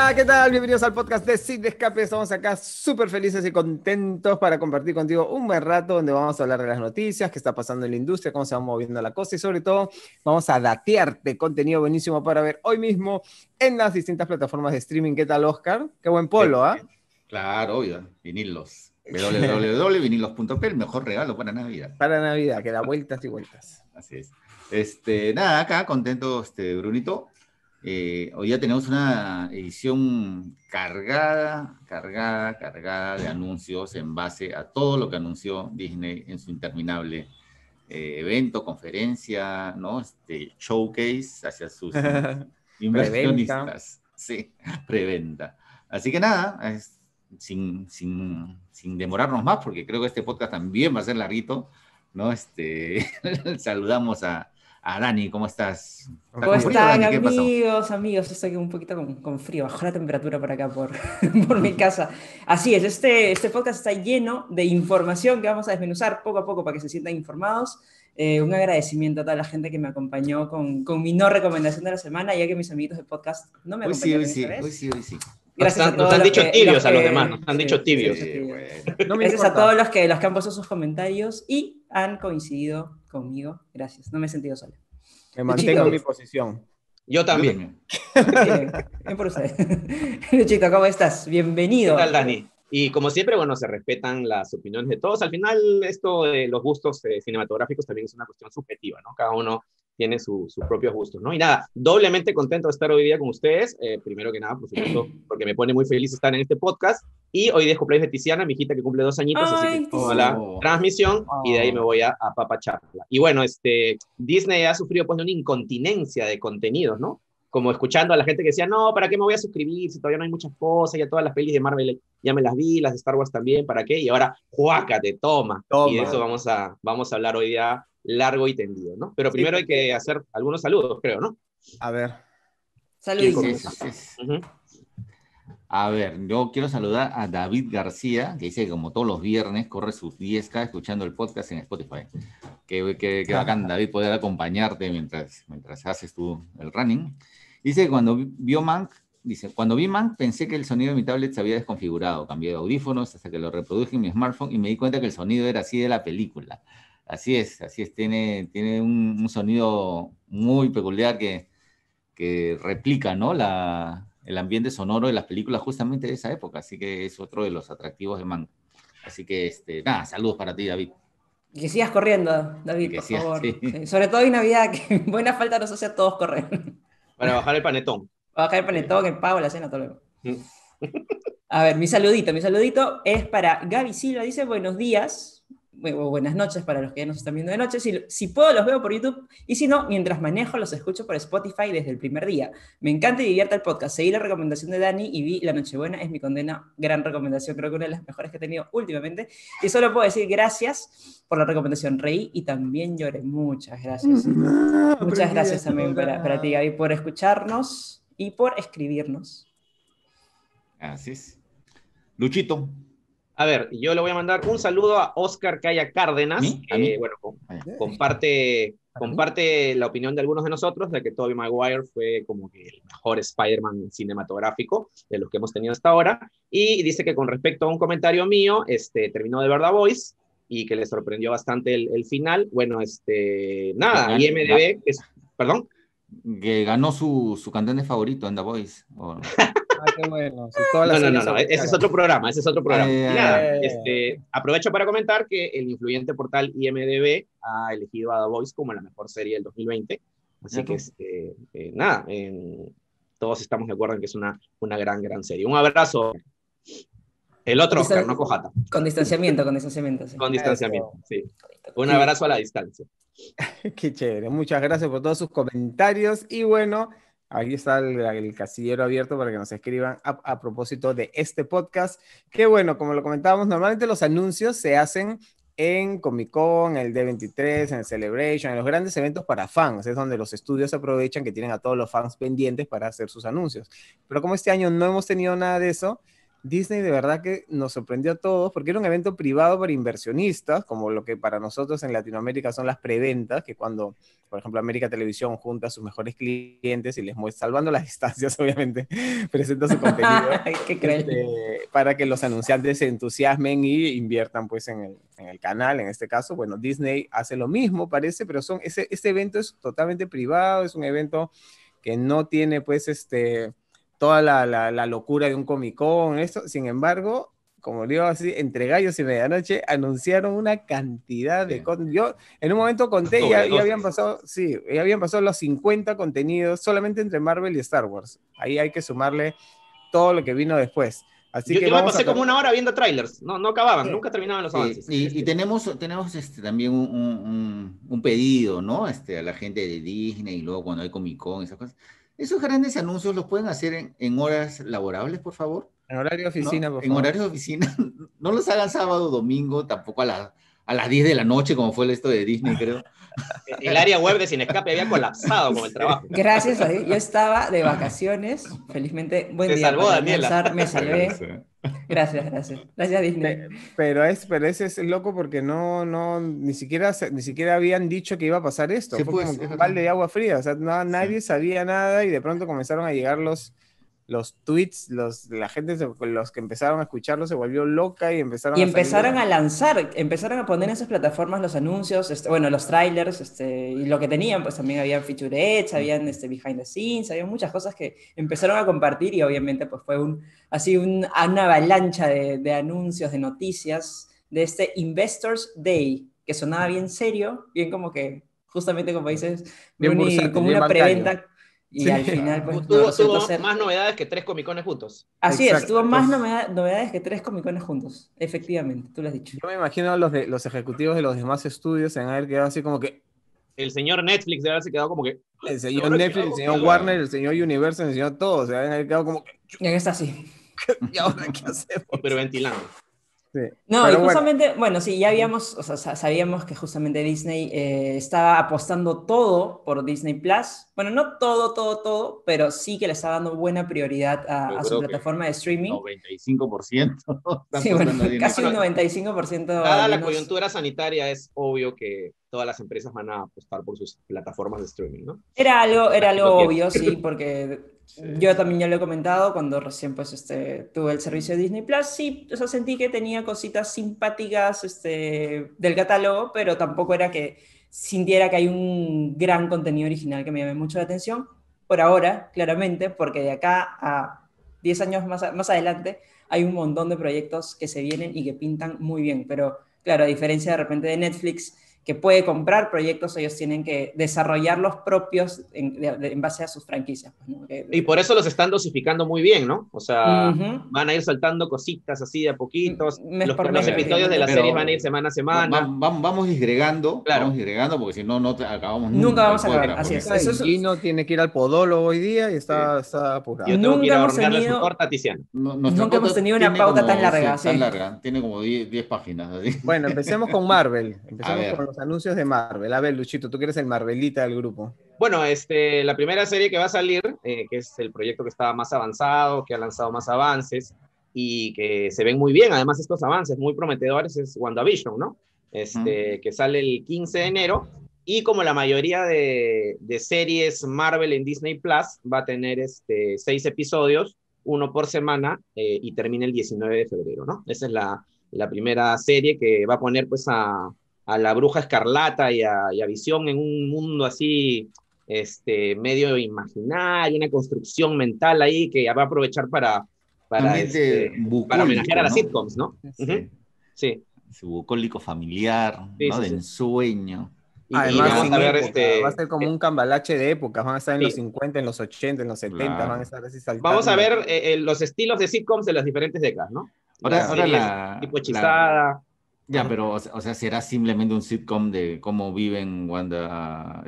Hola, ¿qué tal? Bienvenidos al podcast de Sin Escape. Estamos acá súper felices y contentos para compartir contigo un buen rato donde vamos a hablar de las noticias, qué está pasando en la industria, cómo se va moviendo la cosa y sobre todo vamos a datearte contenido buenísimo para ver hoy mismo en las distintas plataformas de streaming. ¿Qué tal, Oscar? Qué buen polo, ¿ah? Claro, obvio, vinilos. www.vinilos.p, el mejor regalo para Navidad. Para Navidad, que da vueltas y vueltas. Así es. Nada, acá contento, Brunito. Hoy ya tenemos una edición cargada de anuncios en base a todo lo que anunció Disney en su interminable evento, conferencia, ¿no? Showcase hacia sus inversionistas. Sí, preventa. Así que nada, sin demorarnos más, porque creo que este podcast también va a ser larguito, ¿no? Saludamos a Dani, ¿cómo estás? ¿Cómo están, Dani? Amigos? Estoy un poquito con frío, bajó la temperatura por acá, por mi casa. Así es, este podcast está lleno de información que vamos a desmenuzar poco a poco para que se sientan informados. Un agradecimiento a toda la gente que me acompañó con mi no recomendación de la semana, ya que mis amiguitos de podcast no me acompañaron Hoy sí. Gracias a todos nos han dicho tibios a los que, demás, nos han dicho tibios. No gracias a todos los que han puesto sus comentarios y han coincidido conmigo. Gracias, no me he sentido solo. Me mantengo en mi posición. Yo también. Bien por ustedes. Luchito, ¿cómo estás? Bienvenido. ¿Qué tal, Dani? Y como siempre, bueno, se respetan las opiniones de todos. Al final, esto de los gustos cinematográficos también es una cuestión subjetiva, ¿no? Cada uno tiene sus propios gustos, ¿no? Y nada, doblemente contento de estar hoy día con ustedes. Primero que nada, por supuesto, porque me pone muy feliz estar en este podcast. Y hoy día es cumpleaños de Tiziana, mi hijita que cumple 2 añitos, así que toda la transmisión y de ahí me voy a papacharla. Y bueno, Disney ha sufrido pues de una incontinencia de contenidos, ¿no? Como escuchando a la gente que decía, no, ¿para qué me voy a suscribir si todavía no hay muchas cosas? Ya todas las pelis de Marvel ya me las vi, las de Star Wars también, ¿para qué? Y ahora, ¡juácate, toma! Y de eso vamos a hablar hoy día largo y tendido, ¿no? Pero primero hay que hacer algunos saludos, creo, ¿no? A ver. Saludos. A ver, yo quiero saludar a David García, que dice que como todos los viernes corre sus 10K escuchando el podcast en Spotify. Qué bacán, David, poder acompañarte mientras haces tú el running. Dice que cuando vi Mank pensé que el sonido de mi tablet se había desconfigurado. Cambié de audífonos hasta que lo reproduje en mi smartphone y me di cuenta que el sonido era así de la película. Así es. Tiene un sonido muy peculiar que replica, ¿no? El ambiente sonoro de las películas justamente de esa época. Así que es otro de los atractivos de Mank. Así que, nada, saludos para ti, David. Que sigas corriendo, David, por favor. Sí. Sobre todo en Navidad, que buena falta nos hace a todos correr. Para bajar el panetón. Para bajar el panetón, el pago, la cena, todo luego. A ver, mi saludito es para Gaby Silva, dice buenos días, o buenas noches para los que ya nos están viendo de noche, si puedo los veo por YouTube, y si no, mientras manejo los escucho por Spotify desde el primer día. Me encanta y divierte el podcast, seguí la recomendación de Dani y vi La Nochebuena, es mi condena, gran recomendación, creo que una de las mejores que he tenido últimamente, y solo puedo decir gracias por la recomendación, reí y también lloré, muchas gracias. Muchas gracias también para ti, Gaby, por escucharnos y por escribirnos. Así es. Luchito. A ver, yo le voy a mandar un saludo a Oscar Calla Cárdenas. ¿A mí? Bueno, comparte la opinión de algunos de nosotros de que Tobey Maguire fue como que el mejor Spider-Man cinematográfico de los que hemos tenido hasta ahora. Y dice que con respecto a un comentario mío, terminó de ver The Voice y que le sorprendió bastante el final. Bueno, nada, IMDb, perdón. Que ganó su cantante favorito en The Voice. Qué bueno. Si no, ese es otro programa. Y nada, aprovecho para comentar que el influyente portal IMDb ha elegido a The Voice como la mejor serie del 2020. Así que, nada, todos estamos de acuerdo en que es una gran serie. Un abrazo. El otro Oscar, no Cojata. Con distanciamiento, sí. Con distanciamiento, sí. Un abrazo a la distancia. Qué chévere. Muchas gracias por todos sus comentarios. Y bueno, ahí está el casillero abierto para que nos escriban a propósito de este podcast. Que bueno, como lo comentábamos, normalmente los anuncios se hacen en Comic Con, en el D23, en el Celebration, en los grandes eventos para fans. Es donde los estudios aprovechan que tienen a todos los fans pendientes para hacer sus anuncios. Pero como este año no hemos tenido nada de eso, Disney de verdad que nos sorprendió a todos porque era un evento privado para inversionistas, como lo que para nosotros en Latinoamérica son las preventas, que cuando, por ejemplo, América Televisión junta a sus mejores clientes y les muestra, salvando las distancias, obviamente, presenta su contenido Qué cruel. para que los anunciantes se entusiasmen y inviertan pues en el canal, en este caso. Bueno, Disney hace lo mismo, parece, pero este evento es totalmente privado, es un evento que no tiene pues toda la locura de un Comic Con, esto. Sin embargo, como digo así, entre gallos y medianoche anunciaron una cantidad de Sí. cosas. Yo en un momento conté, ya habían pasado, sí, ya habían pasado los 50 contenidos solamente entre Marvel y Star Wars. Ahí hay que sumarle todo lo que vino después. Así Yo que me vamos pasé a... como una hora viendo trailers, no acababan, Sí. nunca terminaban los Sí, avances. y tenemos también un pedido, ¿no? A la gente de Disney y luego cuando hay Comic Con, esas cosas. Esos grandes anuncios los pueden hacer en horas laborables, por favor. En horario de oficina, ¿No? por En favor. horarios de oficina. No los hagan sábado, domingo, tampoco a las 10 de la noche, como fue esto de Disney, creo. El área web de Sin Escape había colapsado con el trabajo. Gracias a Dios, yo estaba de vacaciones, felizmente, buen Se día salvó para Daniela. almorzar, me salvé. Gracias. Gracias Disney. Pero ese es loco porque ni siquiera habían dicho que iba a pasar esto. Sí, Fue pues, como es que un verdad. balde de agua fría. O sea, nadie sabía nada y de pronto comenzaron a llegar los tweets, la gente, los que empezaron a escucharlo se volvió loca y empezaron Y a salir. empezaron a poner en esas plataformas los anuncios, bueno, los trailers, y lo que tenían, pues también habían featurettes, habían behind the scenes, había muchas cosas que empezaron a compartir y obviamente pues fue una avalancha de anuncios, de noticias, de este Investors Day, que sonaba bien serio, bien como que, justamente como dices, Bien Bruni, bursátil, como bien una bancario. preventa, y Sí, al final pues no Tuvo resultó ser... más novedades que 3 comicones juntos. Así es, exacto. tuvo más Entonces, novedades que 3 Comic-Cones juntos, efectivamente, tú lo has dicho. yo me imagino a los ejecutivos de los demás estudios en haber quedado así como que El señor Netflix debe haberse quedado como que, el ¿y señor ahora qué Netflix, el hago? señor Warner, el señor Universal, el señor todo, se habían quedado como que, En esta sí. ¿y ahora qué hacemos? Hiperventilando. Sí. No, y Pero bueno, justamente, bueno, sí, ya habíamos, o sea, sabíamos que justamente Disney estaba apostando todo por Disney Plus. Bueno, no todo, pero sí que le está dando buena prioridad Yo a su creo que plataforma de streaming. 95% están Sí, bueno, pasando a Disney casi un Plus. 95% Dada al la menos. coyuntura sanitaria, es obvio que todas las empresas van a apostar por sus plataformas de streaming, ¿no? Era algo Lo quiero. obvio, sí, porque yo también ya lo he comentado cuando recién pues tuve el servicio de Disney Plus, sí, o sea, sentí que tenía cositas simpáticas del catálogo, pero tampoco era que sintiera que hay un gran contenido original que me llame mucho la atención, por ahora, claramente, porque de acá a 10 años más adelante hay un montón de proyectos que se vienen y que pintan muy bien, pero claro, a diferencia de repente de Netflix, que puede comprar proyectos, ellos tienen que desarrollar los propios en base a sus franquicias, pues, ¿no? Y por eso los están dosificando muy bien, ¿no? O sea, Ujú. van a ir soltando cositas así de a poquitos. Mes por Los mes, episodios de prácticamente. las series van a ir Pero semana a semana. vamos disgregando, Claro. porque si no, no acabamos Nunca nunca vamos el a acabar, podcast. así es. Porque- Eso es. Gino tiene que ir al podólogo hoy día y está apurado. Yo tengo que ir Nunca a hemos hornearle su tenido- torta a Tiziano. Nuestra Nunca hemos pauta tenido una tiene pauta como- tan larga, sí, tan sí. larga, tiene como 10 páginas. Así. Bueno, empecemos con Marvel. A Empecemos ver. con los anuncios de Marvel. A ver, Luchito, tú que eres el Marvelita del grupo. Bueno, la primera serie que va a salir, que es el proyecto que está más avanzado, que ha lanzado más avances y que se ven muy bien, además estos avances muy prometedores, es WandaVision, ¿no? Que sale el 15 de enero y como la mayoría de series Marvel en Disney Plus, va a tener 6 episodios, uno por semana, y termina el 19 de febrero, ¿no? Esa es la primera serie que va a poner pues a la Bruja Escarlata y a Visión en un mundo así medio imaginario, una construcción mental ahí que va a aprovechar para Ambiente para homenajear a bucólico, las ¿no? sitcoms, ¿no? Sí. Ujú. Sí. Su bucólico familiar, Sí, ¿no? sí, De sí. ensueño. Y Además, vamos sin a ver época, va a ser como un cambalache de épocas. Van a estar en los sí. 50, en los 80, en los 70, van a estar así saltando. Vamos a ver los estilos de sitcoms de las diferentes décadas, ¿no? Ahora Series tipo hechizada. Ya, pero, o sea, ¿será simplemente un sitcom de cómo viven Wanda,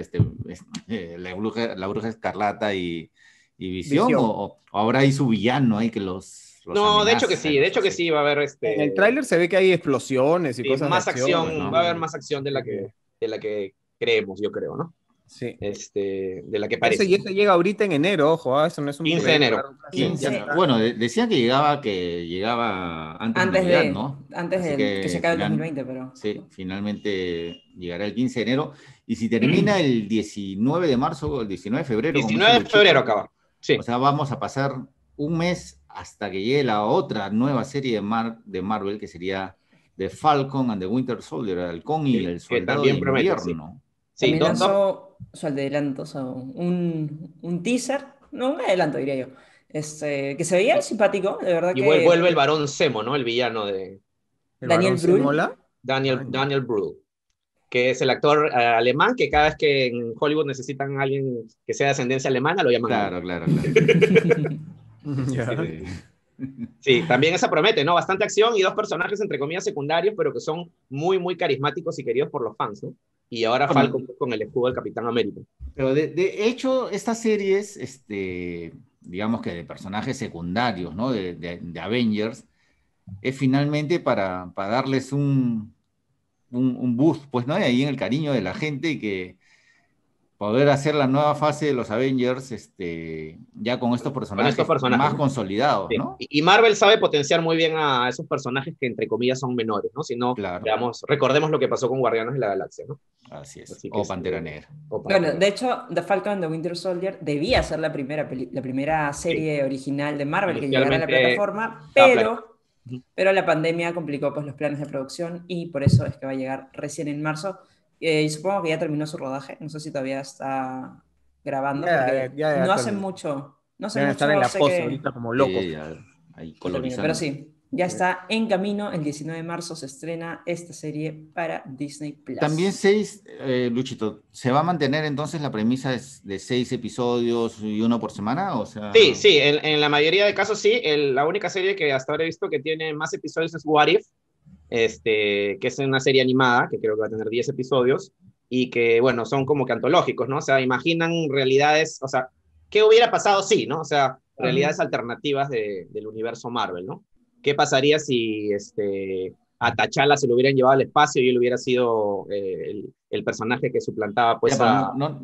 la bruja escarlata y Visión? Visión. ¿O ahora hay su villano ahí que los No, de hecho que amenaza, sí, de hecho que sí, va a haber En el tráiler se ve que hay explosiones y sí, cosas más de acción, pues, ¿no? va a haber más acción de la que creemos, yo creo, ¿no? Sí. de la que Eso, parece. y eso llega ahorita en enero, ojo, eso no es un 15 de enero. proyecto, 15, ya está. bueno, decían que llegaba antes de Antes Navidad, de, ¿no? antes Así que se acabe el 2020, pero... sí, finalmente llegará el 15 de enero. Y si termina el 19 de marzo o el 19 de febrero, como dice 19 de febrero Luchito, acaba. Sí. o sea, vamos a pasar un mes hasta que llegue la otra nueva serie de Marvel, que sería The Falcon and the Winter Soldier, el Halcón y el Que Soldado de también promete, sí. Invierno. Sí, También lanzó su adelanto, o sea, un teaser, no, un adelanto diría yo, que se veía simpático, de verdad y que vuelve el Barón Zemo, ¿no? El villano de El Daniel varón se Brühl, mola. Daniel Brühl, que es el actor alemán, que cada vez que en Hollywood necesitan a alguien que sea de ascendencia alemana, lo llaman a él. Claro. Ya. Sí. Sí, también esa promete, ¿no? Bastante acción y dos personajes, entre comillas, secundarios, pero que son muy, muy carismáticos y queridos por los fans, ¿no? Y ahora Bueno, Falcon con el escudo del Capitán América. pero de hecho, estas series, digamos que de personajes secundarios, ¿no? De Avengers, es finalmente para darles un boost, pues, ¿no? Y ahí en el cariño de la gente y que poder hacer la nueva fase de los Avengers, ya con estos Con estos personajes personajes, más ¿no? consolidados, Sí. ¿no? Y Marvel sabe potenciar muy bien a esos personajes que, entre comillas, son menores, ¿no? Si no, Claro, veamos, recordemos lo que pasó con Guardianes de la Galaxia, ¿no? así es. Así que O Pantera Negra. o bueno, Pantera. de hecho, The Falcon and the Winter Soldier debía ser la primera serie original de Marvel que llegara a la Inicialmente plataforma, estaba planeado. pero la pandemia complicó pues, los planes de producción y por eso es que va a llegar recién en marzo. Y supongo que ya terminó su rodaje, no sé si todavía está grabando, porque no hace mucho, Deben estar en la sé pose que ahorita como locos. Sí, ya, ahí termine, pero colorizando. sí, ya está en camino, el 19 de marzo se estrena esta serie para Disney Plus. También Luchito, ¿se va a mantener entonces la premisa de 6 episodios y uno por semana? O sea... Sí, en la mayoría de casos sí. La única serie que hasta ahora he visto que tiene más episodios es What If, que es una serie animada, que creo que va a tener 10 episodios, y que, bueno, son como que antológicos, ¿no? O sea, imaginan realidades, o sea, ¿qué hubiera pasado si, ¿no? O sea, realidades alternativas del universo Marvel, ¿no? ¿Qué pasaría si a T'Challa se lo hubieran llevado al espacio y él hubiera sido el personaje que suplantaba, pues, Ya,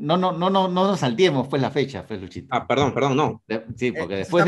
no nos salteemos pues la fecha, pues, Luchito. perdón, no. Sí, porque después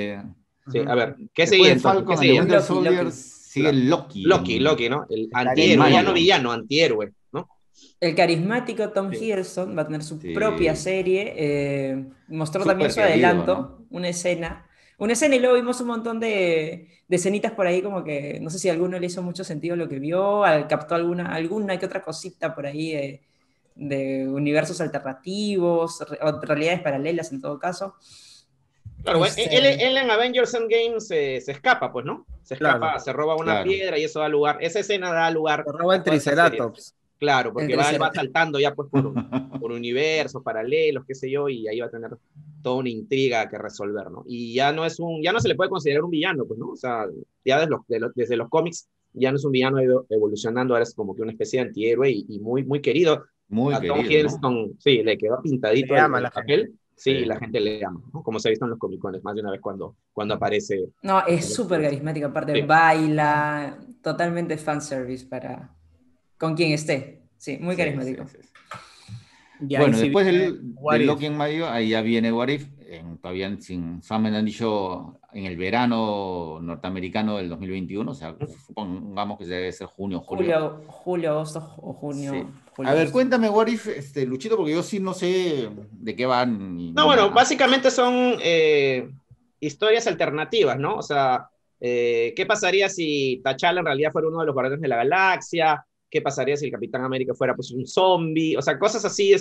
Sí, a ver, ¿qué después seguía de entonces? Falcon and the Winter Soldier sigue Loki. Loki, ¿no? El antihéroe, ya no villano, antihéroe, ¿no? El carismático Tom Hiddleston va a tener su propia serie. Mostró Súper también su querido, adelanto, ¿no? una escena. Una escena y luego vimos un montón de escenitas por ahí, como que no sé si a alguno le hizo mucho sentido lo que vio, captó alguna que otra cosita por ahí de universos alternativos, o realidades paralelas en todo caso. Claro, él en Avengers Endgame se escapa, pues, ¿no? Se escapa, se roba una piedra y eso da lugar, esa escena da lugar. Se roba el Triceratops. Claro, porque él va saltando ya pues por universos paralelos, qué sé yo, y ahí va a tener toda una intriga que resolver, ¿no? Y ya no se le puede considerar un villano, pues, ¿no? O sea, ya desde los cómics ya no es un villano, ha ido evolucionando, ahora es como que una especie de antihéroe y muy, muy querido. Muy a querido, Tom Hiddleston, ¿no? Sí, le quedó pintadito el papel. Sí, la gente le ama, ¿no? Como se ha visto en los comicones más de una vez cuando aparece. No, es súper carismático, aparte baila, totalmente fanservice con quien esté. Sí, muy carismático. Sí. Bueno, después de Loki en mayo, ahí ya viene What If, todavía solamente han dicho en el verano norteamericano del 2021, o sea, supongamos que debe ser junio, julio. Julio, agosto o junio. Sí. Julio, a ver, cuéntame What If, Luchito, porque yo sí no sé de qué van. No, bueno, básicamente son historias alternativas, ¿no? O sea, ¿qué pasaría si T'Challa en realidad fuera uno de los Guardianes de la Galaxia? ¿Qué pasaría si el Capitán América fuera pues un zombie? O sea, cosas así,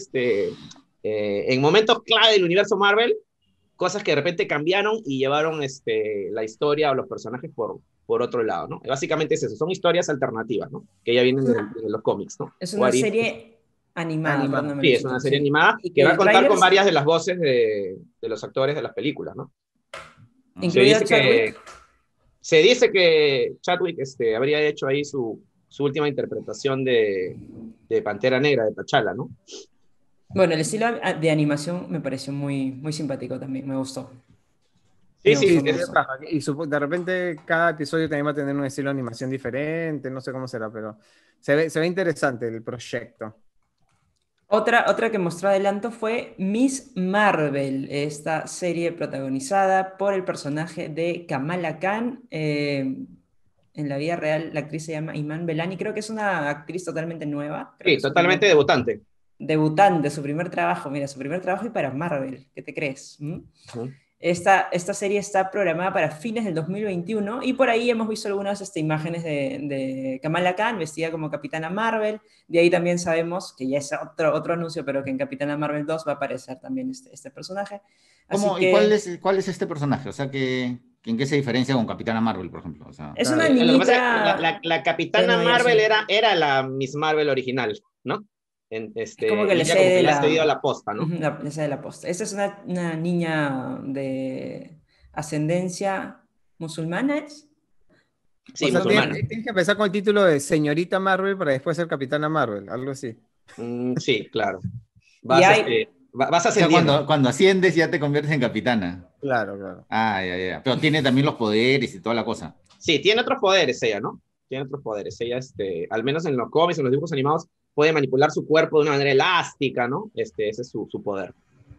en momentos clave del universo Marvel, cosas que de repente cambiaron y llevaron la historia o los personajes por otro lado, ¿no? Básicamente es eso, son historias alternativas, ¿no? Que ya vienen de los cómics, ¿no? Es una serie animada. Sí, es una serie animada que va a contar con varias de las voces de los actores de las películas, ¿no? ¿Incluido Chadwick? Se dice que Chadwick habría hecho ahí su última interpretación de Pantera Negra, de T'Challa, ¿no? Bueno, el estilo de animación me pareció muy, muy simpático también, me gustó. Sí. Y de repente cada episodio también va a tener un estilo de animación diferente, no sé cómo será, pero se ve interesante el proyecto. Otra que mostró adelanto fue Miss Marvel, esta serie protagonizada por el personaje de Kamala Khan. En la vida real, la actriz se llama Iman Belani, creo que es una actriz totalmente nueva. Creo que Sí, es su totalmente primer debutante. debutante, su primer trabajo, mira, su primer trabajo y para Marvel, ¿qué te crees? Ujú. Esta serie está programada para fines del 2021 y por ahí hemos visto algunas imágenes de Kamala Khan vestida como Capitana Marvel. De ahí también sabemos, que ya es otro anuncio, pero que en Capitana Marvel 2 va a aparecer también este personaje. Así ¿Y que cuál es este personaje? O sea, ¿en qué se diferencia con Capitana Marvel, por ejemplo? O sea, es una Claro. Lo que pasa es que niñita la de Capitana Nueva Marvel Jersey. era la Miss Marvel original, ¿no? Es como que Y le ella como que cede le ha cedido la posta, ujú, ¿no? le cede la posta. Esta es una niña de ascendencia musulmana, ¿es? O Sí, No sea, me musulmana. acuerdo. tienes que empezar con el título de Señorita Marvel para después ser Capitana Marvel, algo así. Sí, claro. Y Vas, hay, vas o sea, ascendiendo. cuando asciendes ya te conviertes en capitana. Claro, claro. Ah, ya, ya. Pero tiene también los poderes y toda la cosa. Sí, tiene otros poderes ella, ¿no? Tiene otros poderes. Ella, al menos en los cómics, en los dibujos animados, puede manipular su cuerpo de una manera elástica, ¿no? Ese es su poder.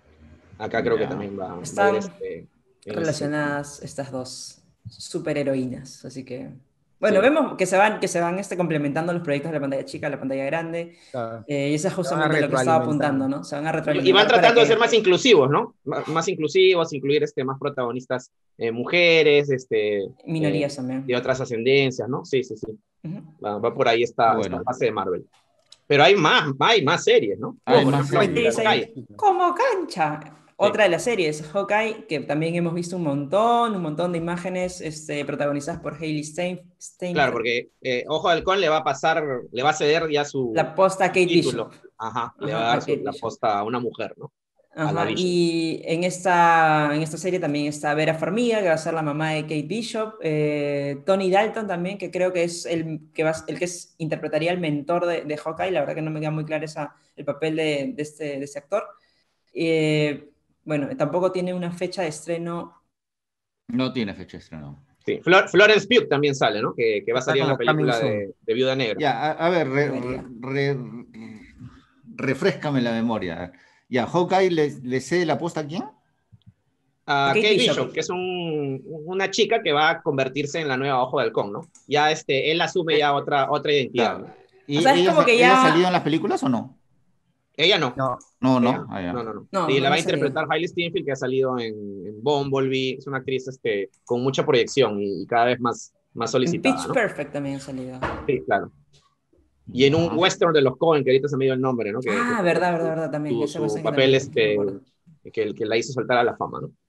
Acá creo que Ya. también va a ir están en ese sentido. relacionadas estas dos superheroínas. Así que, bueno, Sí. vemos que se van complementando los proyectos de la pantalla chica a la pantalla grande. Claro. Y eso es Se van a justamente lo que estaba retroalimentar. apuntando, ¿no? Se van a Y van retroalimentar para tratando de ser que más inclusivos, ¿no? Más inclusivos, incluir más protagonistas mujeres, minorías también. de otras ascendencias, ¿no? Sí, sí, sí. Ujú. Va por ahí Qué esta bueno. fase de Marvel. Pero hay más series, ¿no? Hay Por más ejemplo, series. Sí, sí. Hawkeye. Como cancha. Sí. Otra de las series, Hawkeye, que también hemos visto un montón de imágenes protagonizadas por Hailey Claro, Steinfeld. porque Ojo de Halcón le va a ceder ya La posta a su Kate título. Bishop. Ajá, le va a Ajá, a dar Kate la Bishop. posta a una mujer, ¿no? A la Ajá, Bishop. y en esta serie también está Vera Farmiga, que va a ser la mamá de Kate Bishop, Tony Dalton también, que creo que es interpretaría el mentor de Hawkeye, la verdad que no me queda muy claro el papel de este actor. Bueno, tampoco tiene una fecha de estreno. No tiene fecha de estreno. Sí. Florence Pugh también sale, ¿no? Que va a Está salir en la como coming película soon. de Viuda Negra. Ya, a ver, Debería. refréscame la memoria. Ya, Hawkeye le cede la posta a quién? A Kate Kate Bishop. Bishop, que es una chica que va a convertirse en la nueva Ojo de Halcón, ¿no? Ya él asume ya otra identidad, Claro. ¿no? O ¿Y sea, es como que ella ha salido en ya... las películas o no? Ella no. No, No, Ella no. no. Ah, ya. No, no, no. No, Y no, la no va a ha salido. interpretar Hailey Steinfeld, que ha salido en Bumblebee. Es una actriz con mucha proyección y cada vez más En solicitada, Pitch ¿no? Perfect también ha salido. Sí, claro. Y en un Ya. western de los Coen, que ahorita se me dio el nombre, ¿no? Que Ah, fue verdad, verdad, verdad, también. Ese su western que papel, también, que me acuerdo. que la hizo saltar a la fama, ¿no?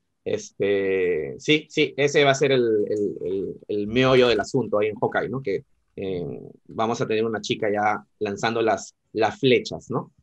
Sí, sí, ese va a ser el meollo del asunto ahí en Hawkeye, ¿no? Que vamos a tener una chica ya lanzando las flechas, ¿no?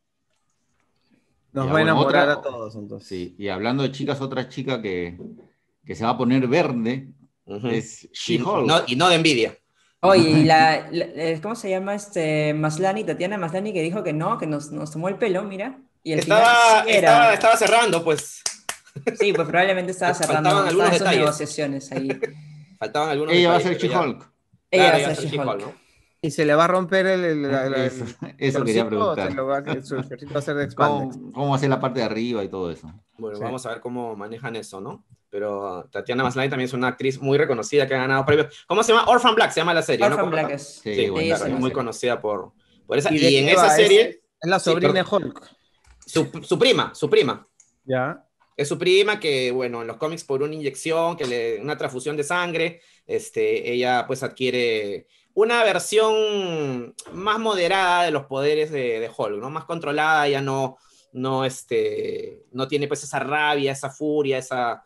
nos Ya, va a bueno, enamorar otra. a todos entonces. Sí, y hablando de chicas, otra chica que se va a poner verde Ujú. es She-Hulk. Y no de envidia. Oye, y ¿cómo se llama Tatiana Maslany, que dijo que no, que nos tomó el pelo, mira, y al final sí era. Estaba cerrando, pues. Sí, pues probablemente estaba Faltaban cerrando, estaba algunos en sus detalles. negociaciones ahí. Faltaban algunos Ella va a detalles, ser pero ya. She-Hulk. Ella Claro, va a ya ser es She-Hulk, She-Hulk. ¿no? ¿Y se le va a romper Eso, el eso quería shortcito o preguntar. su shortcito va a ser de expandex? ¿Cómo va a ser la parte de arriba y todo eso? Bueno, Sí. vamos a ver cómo manejan eso, ¿no? Pero Tatiana Maslany también es una actriz muy reconocida que ha ganado premios. ¿Cómo se llama? Orphan Black se llama la serie, ¿no? Orphan ¿Cómo Black está? es. Sí, Sí, bueno, claro, Esa es es la muy serie. conocida por esa. ¿Y de Y en qué esa va? serie, Es la sí, sobrina de pero Hulk. su prima. Ya. Es su prima que, bueno, en los cómics por una inyección, una transfusión de sangre, ella pues adquiere una versión más moderada de los poderes de Hulk, ¿no? Más controlada, ya no tiene pues esa rabia, esa furia,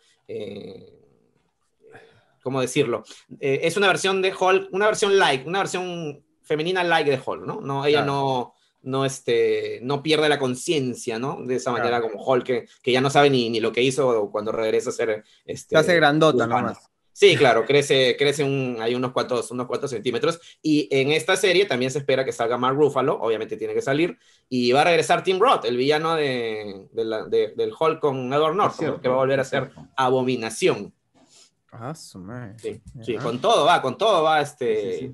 ¿cómo decirlo? Es una versión de Hulk, una versión femenina like de Hulk, ¿no? Ella Claro. no pierde la conciencia, ¿no? De esa manera Claro. como Hulk, que ya no sabe ni lo que hizo cuando regresa a ser Se hace grandota humano. nomás. Sí, claro, crece hay unos cuantos centímetros. Y en esta serie también se espera que salga Mark Ruffalo, obviamente tiene que salir, y va a regresar Tim Roth, el villano del Hulk con Edward Norton, ¿no? Que va a volver a ser Abominación. Ah, su madre. Sí, Ya. sí, con todo va, Sí, sí, sí.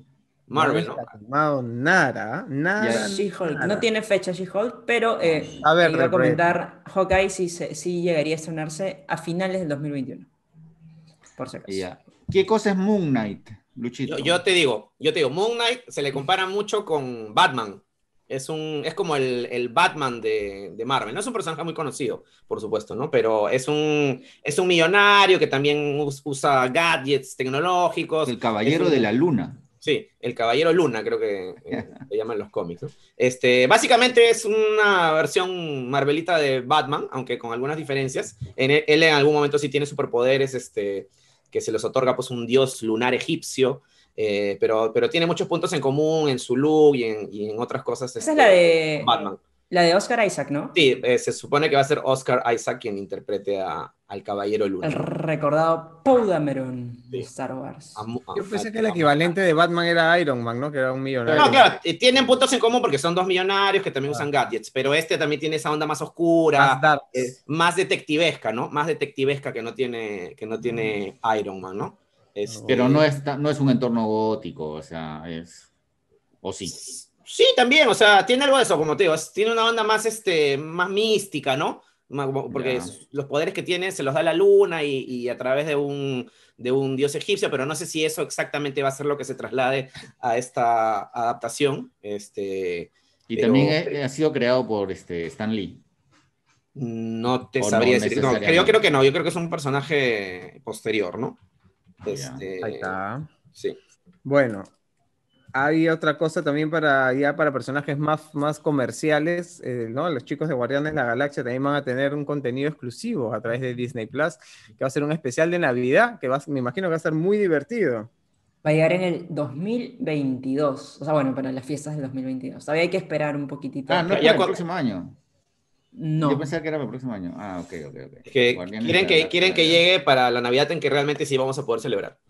Marvel, no ¿no? ha confirmado nada, nada. She-Hulk. nada. No tiene fecha She-Hulk, pero A ver, iba a comentar, Hawkeye sí llegaría a estrenarse a finales del 2021. Por si acaso. Ya. ¿Qué cosa es Moon Knight, Luchito? Yo te digo, Moon Knight se le compara mucho con Batman. Es como el Batman de Marvel. No es un personaje muy conocido, por supuesto, ¿no? Pero es un millonario que también usa gadgets tecnológicos. El Caballero de la Luna. Sí, el Caballero Luna, creo que se llaman los cómics, ¿no? Básicamente es una versión Marvelita de Batman, aunque con algunas diferencias. Él en algún momento sí tiene superpoderes, que se los otorga pues un dios lunar egipcio, pero tiene muchos puntos en común en su look y en otras cosas. Esa es la de Batman. La de Oscar Isaac, ¿no? Sí, se supone que va a ser Oscar Isaac quien interprete al Caballero Luna. El recordado Poe Dameron de Star Wars. Yo pensé que el equivalente de Batman era Iron Man, ¿no? Que era un millonario. No, claro, tienen puntos en común porque son dos millonarios que también usan gadgets, pero también tiene esa onda más oscura, más detectivesca, ¿no? Más detectivesca que no tiene Iron Man, ¿no? Pero no es un entorno gótico, o sea, ¿o sí? Sí, también, o sea, tiene algo de eso, como te digo, tiene una onda más, más mística, ¿no? Porque los poderes que tiene se los da la luna y a través de un dios egipcio, pero no sé si eso exactamente va a ser lo que se traslade a esta adaptación. También ha sido creado por Stan Lee. No te sabría decir. No, yo creo que no, yo creo que es un personaje posterior, ¿no? Ahí está. Sí. Bueno, hay otra cosa también para personajes más comerciales, ¿no? Los chicos de Guardianes de la Galaxia también van a tener un contenido exclusivo a través de Disney Plus, que va a ser un especial de Navidad, que me imagino que va a ser muy divertido. Va a llegar en el 2022, o sea, bueno, para las fiestas del 2022. Todavía hay que esperar un poquitito. Ah, no, ya el próximo año. No. Yo pensaba que era el próximo año. Ah, ok. Es que quieren que llegue para la Navidad en que realmente sí vamos a poder celebrar.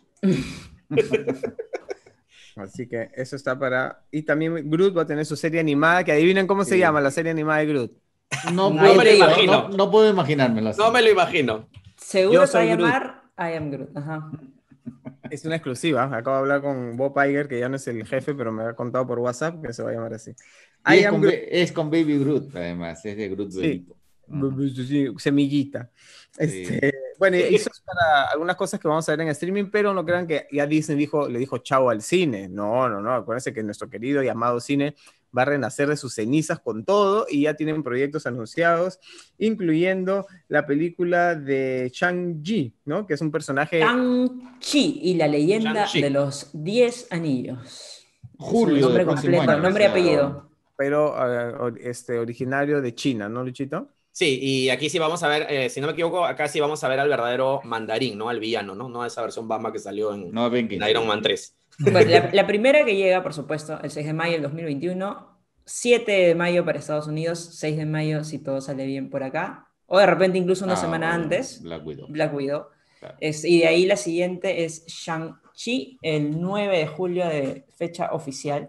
Así que eso está para... Y también Groot va a tener su serie animada, que adivinen cómo se llama la serie animada de Groot. No me lo imagino. No puedo imaginármelo así. No me lo imagino. Seguro se va a llamar I Am Groot. Ajá. Es una exclusiva. Acabo de hablar con Bob Iger, que ya no es el jefe, pero me ha contado por WhatsApp que se va a llamar así. Es con Baby Groot, además. Es de Groot bebito. Sí, semillita. Bueno, y eso es para algunas cosas que vamos a ver en streaming, pero no crean que ya Disney le dijo chao al cine. No. Acuérdense que nuestro querido y amado cine va a renacer de sus cenizas con todo y ya tienen proyectos anunciados, incluyendo la película de Shang-Chi, ¿no? Que es un personaje... Shang-Chi y la leyenda de los 10 anillos. Julio, nombre completo, nombre y apellido. Pero originario de China, ¿no, Luchito? Sí, y aquí sí vamos a ver, si no me equivoco, acá sí vamos a ver al verdadero mandarín, ¿no? Al villano, ¿no? No a esa versión Bamba que salió en Iron Man 3. Bueno, la primera que llega, por supuesto, el 6 de mayo del 2021, 7 de mayo para Estados Unidos, 6 de mayo si todo sale bien por acá, o de repente incluso una semana antes, Black Widow. Claro. Y de ahí la siguiente es Shang-Chi, el 9 de julio de fecha oficial.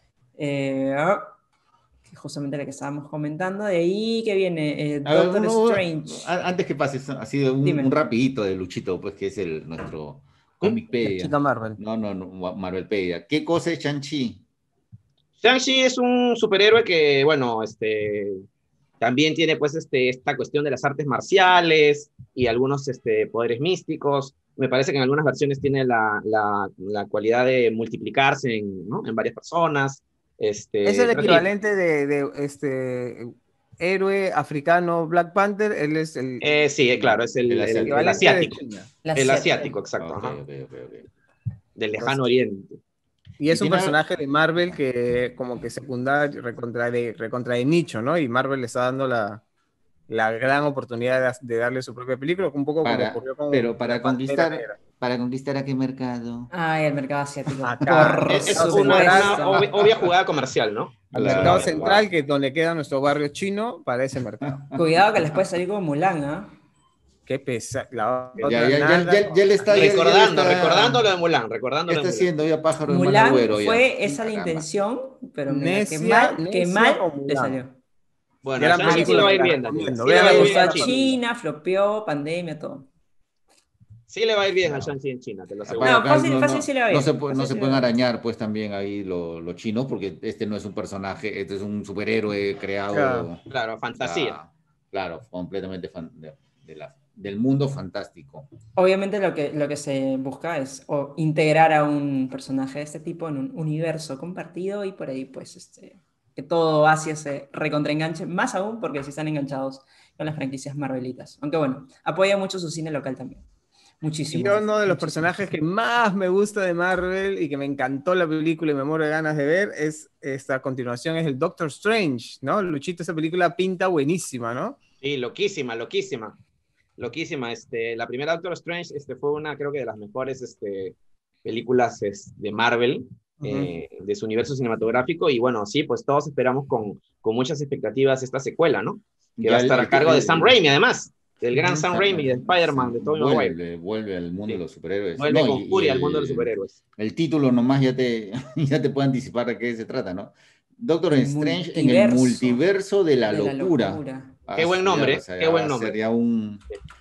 Justamente la que estábamos comentando, de ahí que viene Doctor Strange. Antes que pases, ha sido un rapidito de Luchito, pues que es nuestro Comicpedia. Marvel. No, Marvelpedia. ¿Qué cosa es Shang-Chi? Shang-Chi es un superhéroe que, bueno, también tiene pues esta cuestión de las artes marciales y algunos poderes místicos. Me parece que en algunas versiones tiene la cualidad de multiplicarse ¿no? en varias personas. Es el equivalente de héroe africano Black Panther, él es el... sí, claro, es el asiático. El asiático, exacto. Okay. Del lejano oriente. Y es un personaje de Marvel que como que secundario, recontra de nicho, ¿no? Y Marvel le está dando la gran oportunidad de darle su propia película, un poco como ocurrió con... Pero para conquistar ¿a qué mercado? Ay, el mercado asiático. Es una obvia jugada comercial, ¿no? Al mercado central, que es donde queda nuestro barrio chino, para ese mercado. Cuidado que les puede salir como Mulan, ¿ah? Qué pesado. Ya le está recordando lo de Mulan. ¿Qué está haciendo ya pájaro de Mulan? Fue esa la intención, pero mira, qué mal le salió. Bueno, sí lo va a ir viendo. China, flopeó, pandemia, todo. Sí le va a ir bien a Shang-Chi en China, te lo aseguro. No, fácil sí le va bien. No se pueden arañar pues también ahí los chinos, porque este no es un personaje, este es un superhéroe creado. Claro, fantasía. Claro, completamente del mundo fantástico. Obviamente lo que se busca es integrar a un personaje de este tipo en un universo compartido y por ahí pues que todo Asia se recontraenganche, más aún porque si están enganchados con las franquicias Marvelitas. Aunque bueno, apoya mucho su cine local también. Muchísimo. Yo uno de los personajes que más me gusta de Marvel y que me encantó la película y me muero de ganas de ver es esta continuación, es el Doctor Strange, ¿no? Luchito, esa película pinta buenísima, ¿no? Sí, loquísima. La primera Doctor Strange fue una, creo que de las mejores películas de Marvel, de su universo cinematográfico, y bueno, sí, pues todos esperamos con muchas expectativas esta secuela, ¿no? Que va a estar a cargo de Sam Raimi, además. Del gran Sam Raimi, de Spider-Man, de Tobey Maguire. Vuelve al mundo de los superhéroes. Vuelve con furia al mundo de los superhéroes. El título nomás ya te puede anticipar de qué se trata, ¿no? Doctor Strange en el multiverso de la locura. Qué buen nombre, qué buen nombre. Sería un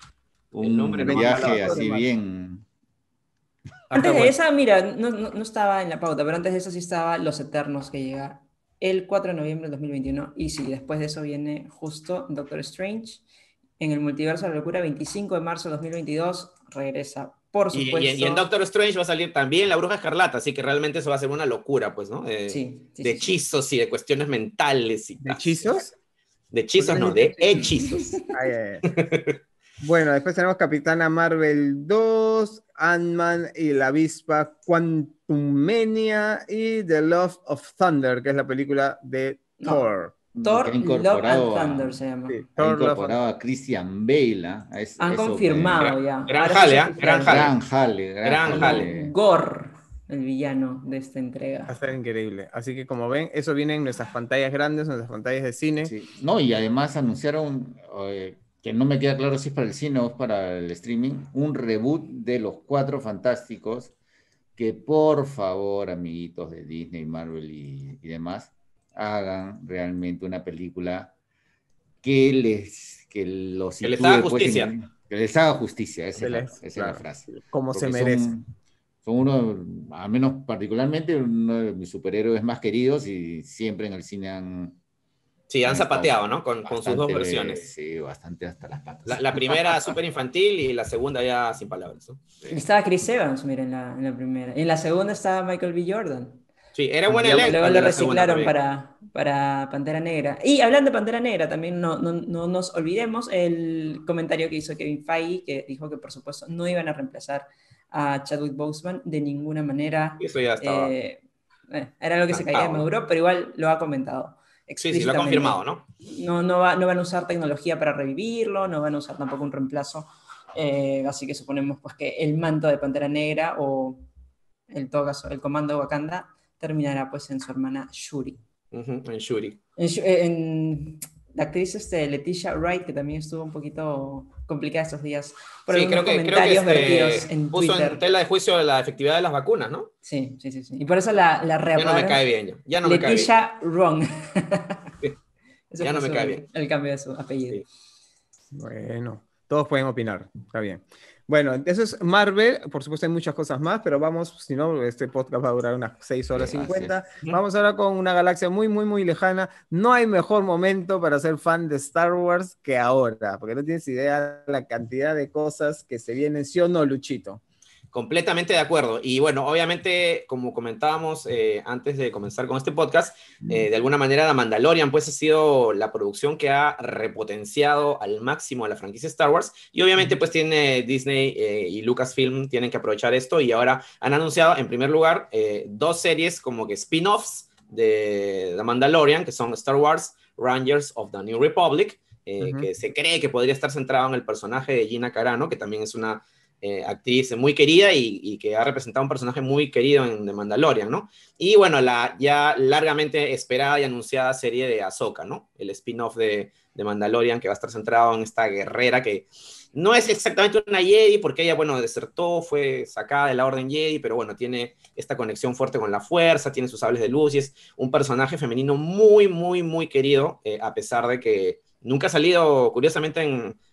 viaje así bien... Antes de esa, mira, no estaba en la pauta, pero antes de eso sí estaba Los Eternos, que llega el 4 de noviembre del 2021. Y sí, después de eso viene justo Doctor Strange en el multiverso de la locura, 25 de marzo de 2022, regresa, por supuesto. Y en Doctor Strange va a salir también la Bruja Escarlata, así que realmente eso va a ser una locura, pues, ¿no? De hechizos y de cuestiones mentales. ¿De hechizos? De hechizos, no, de hechizos. Bueno, después tenemos Capitana Marvel 2, Ant-Man y la avispa Quantumania y The Love of Thunder, que es la película de Thor. Thor, Love and Thunder se llama. Sí, ha incorporado a Christian Bale. Han confirmado ya. Gran jale. Gore, el villano de esta entrega. Va a ser increíble. Así que como ven, eso viene en nuestras pantallas grandes, en nuestras pantallas de cine. Sí. No, y además anunciaron, que no me queda claro si es para el cine o es para el streaming, un reboot de Los Cuatro Fantásticos, que por favor, amiguitos de Disney, Marvel y demás, hagan realmente una película que les haga justicia. Que les haga justicia, esa es la frase. Como se merece. Son uno, al menos particularmente, uno de mis superhéroes más queridos y siempre en el cine han zapateado, ¿no? Con sus dos versiones. Sí, bastante hasta las patas. La primera súper infantil y la segunda ya sin palabras, ¿no? Estaba Chris Evans, mira, en la primera. Y en la segunda estaba Michael B. Jordan. Sí, era buen elenco. Luego lo reciclaron para Pantera Negra. Y hablando de Pantera Negra, también no nos olvidemos el comentario que hizo Kevin Feige, que dijo que por supuesto no iban a reemplazar a Chadwick Boseman de ninguna manera. Eso ya estaba. Era algo que se caía de Maduro, pero igual lo ha comentado. Sí, lo ha confirmado, ¿no? No van a usar tecnología para revivirlo, no van a usar tampoco un reemplazo. Así que suponemos pues, que el manto de Pantera Negra o, en todo caso, el comando de Wakanda terminará pues en su hermana Shuri. En Shuri. En la actriz Leticia Wright, que también estuvo un poquito complicada estos días por algunos comentarios vertidos en puso Twitter. En tela de juicio la efectividad de las vacunas, ¿no? Sí. Y por eso la reapodaron. Ya no me cae bien. Ya no Leticia Wrong. Ya no me cae bien. El cambio de su apellido. Sí. Bueno, todos pueden opinar. Está bien. Bueno, eso es Marvel. Por supuesto hay muchas cosas más, pero vamos, si no, este podcast va a durar unas 6 horas 50. Vamos ahora con una galaxia muy, muy, muy lejana. No hay mejor momento para ser fan de Star Wars que ahora, porque no tienes idea la cantidad de cosas que se vienen, ¿sí o no, Luchito? Completamente de acuerdo. Y bueno, obviamente, como comentábamos antes de comenzar con este podcast, de alguna manera The Mandalorian pues ha sido la producción que ha repotenciado al máximo a la franquicia Star Wars, y obviamente pues tiene Disney y Lucasfilm tienen que aprovechar esto, y ahora han anunciado en primer lugar 2 series como que spin-offs de The Mandalorian, que son Star Wars Rangers of the New Republic, que se cree que podría estar centrado en el personaje de Gina Carano, que también es una actriz muy querida y que ha representado un personaje muy querido en The Mandalorian, ¿no? Y bueno, la ya largamente esperada y anunciada serie de Ahsoka, ¿no? El spin-off de Mandalorian, que va a estar centrado en esta guerrera que no es exactamente una Jedi, porque ella, bueno, desertó, fue sacada de la Orden Jedi, pero bueno, tiene esta conexión fuerte con la fuerza, tiene sus sables de luz, y es un personaje femenino muy, muy, muy querido, a pesar de que nunca ha salido, curiosamente, en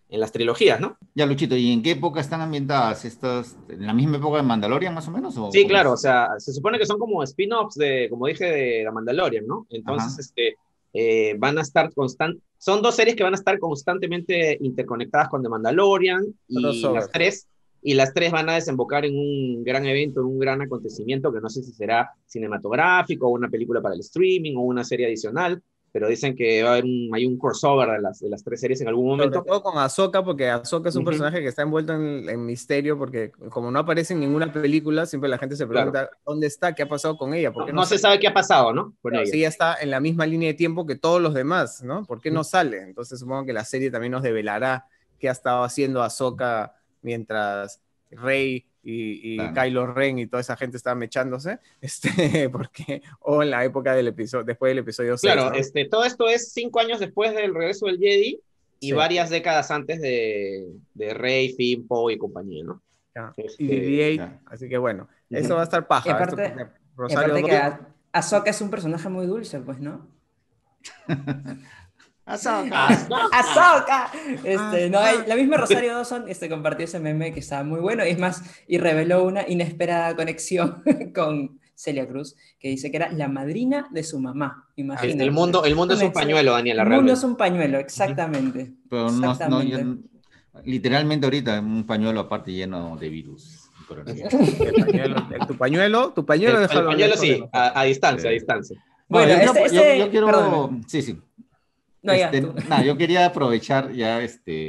en las trilogías, ¿no? Ya, Luchito, ¿y en qué época están ambientadas estas? ¿En la misma época de Mandalorian, más o menos? ¿O Sí, cómo claro, o es? sea, se supone que son como spin-offs de, como dije, de La Mandalorian, ¿no? Entonces, Ajá. van a estar son dos series que van a estar constantemente interconectadas con The Mandalorian Crossover. y las tres van a desembocar en un gran evento, en un gran acontecimiento que no sé si será cinematográfico o una película para el streaming o una serie adicional, pero dicen que va a haber hay un crossover de las tres series en algún Sobre momento. todo con Ahsoka, porque Ahsoka es un Ujú, personaje que está envuelto en misterio, porque como no aparece en ninguna película, siempre la gente se claro. pregunta dónde está, qué ha pasado con ella, por No, qué no no se sale. sabe qué ha pasado, ¿no? Con Claro, ella. si ella está en la misma línea de tiempo que todos los demás, ¿no? ¿Por qué no Ujú. sale? Entonces supongo que la serie también nos develará qué ha estado haciendo Ahsoka mientras Rey y Claro. Kylo Ren y toda esa gente estaban mechándose, porque, o en la época del episodio, después del episodio 6, Claro, ¿no? todo esto es 5 años después del regreso del Jedi y Sí. varias décadas antes de Rey, Finn, Poe y compañía, ¿no? Ya. Y Este, BB-8, Ya. así que bueno, eso va a ujú. estar Y paja, esto aparte, porque y Rosario aparte que Dawson, Ahsoka es un personaje muy dulce, pues, ¿no? Ahsoka. ¡Ahsoka! No, Ahsoka. la misma Rosario Dawson compartió ese meme que estaba muy bueno, y es más, y reveló una inesperada conexión con Celia Cruz, que dice que era la madrina de su mamá, El imagínate. mundo, el mundo es un pañuelo, Daniela, El mundo es realmente. un pañuelo, Ujú. exactamente, Pero no, exactamente. literalmente ahorita un pañuelo aparte lleno de virus, coronavirus. El pañuelo, tu pañuelo El déjalo pañuelo lejos de sí, nosotros. a distancia, a Eh, distancia. no, Bueno, yo quiero, perdóname, sí, sí. no, ya, tú. Nada, yo quería aprovechar ya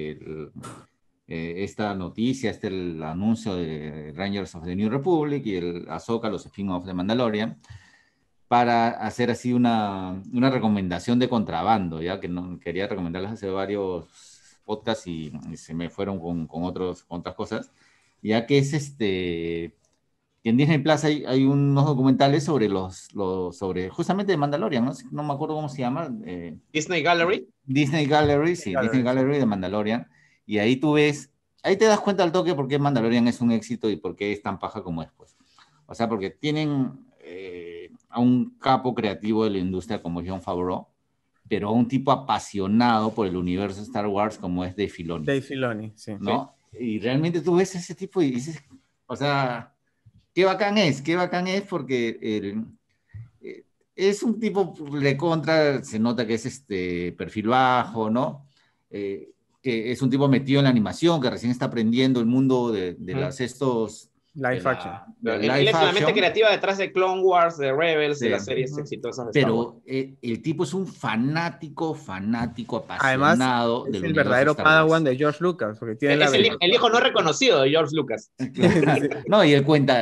esta noticia, el anuncio de Rangers of the New Republic y el Ahsoka, los spin-offs de Mandalorian, para hacer así una recomendación de contrabando, ya que no, quería recomendarles hace varios podcasts y se me fueron con otras cosas, ya que es que en Disney Plus hay unos documentales sobre sobre justamente de Mandalorian, no me acuerdo cómo se llama, Disney Gallery. Disney Gallery, sí, Disney Sí. Gallery de Mandalorian, y ahí tú ves, ahí te das cuenta al toque por qué Mandalorian es un éxito y por qué es tan paja como es, pues. O sea, porque tienen a un capo creativo de la industria como Jon Favreau, pero a un tipo apasionado por el universo Star Wars como es Dave Filoni, Dave Filoni, sí. Sí. ¿no? Y realmente tú ves a ese tipo y dices, o sea, qué bacán es porque eh, es un tipo de contra, se nota que es perfil bajo, ¿no? Que es un tipo metido en la animación, que recién está aprendiendo el mundo de Ujú. las estos, Live action. de Él live es la mente action. creativa detrás de Clone Wars, de Rebels, de Sí. las series Ujú. exitosas de Star Wars. Pero el tipo es un fanático, Además, apasionado es del el universo verdadero Star Padawan Wars. de George Lucas, porque tiene la Es habilidad. el hijo no reconocido de George Lucas. Sí. No, y él cuenta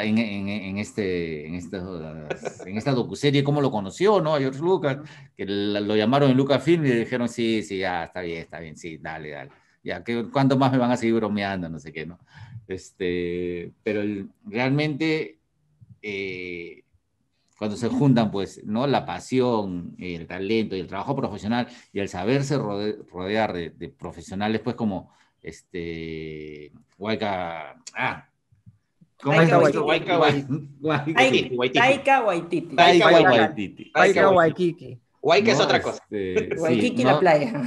en esta docuserie cómo lo conoció, ¿no? A George Lucas, que lo llamaron en Lucasfilm y le dijeron, sí, sí, ya, está bien, sí, dale, dale. Ya, ¿cuánto más me van a seguir bromeando? No sé qué, ¿no? Pero realmente, cuando se juntan, pues, ¿no? La pasión, el talento y el trabajo profesional y el saberse rodear de profesionales, pues, como Waika, ¿cómo es? Taika Taika Waititi. Waititi. Waititi, Waititi. Taika Waititi. Taika Taika Waititi. Waititi, Taika Waititi. Waititi. Waika es ¿no? otra cosa. Sí, Waikiki la ¿no? playa.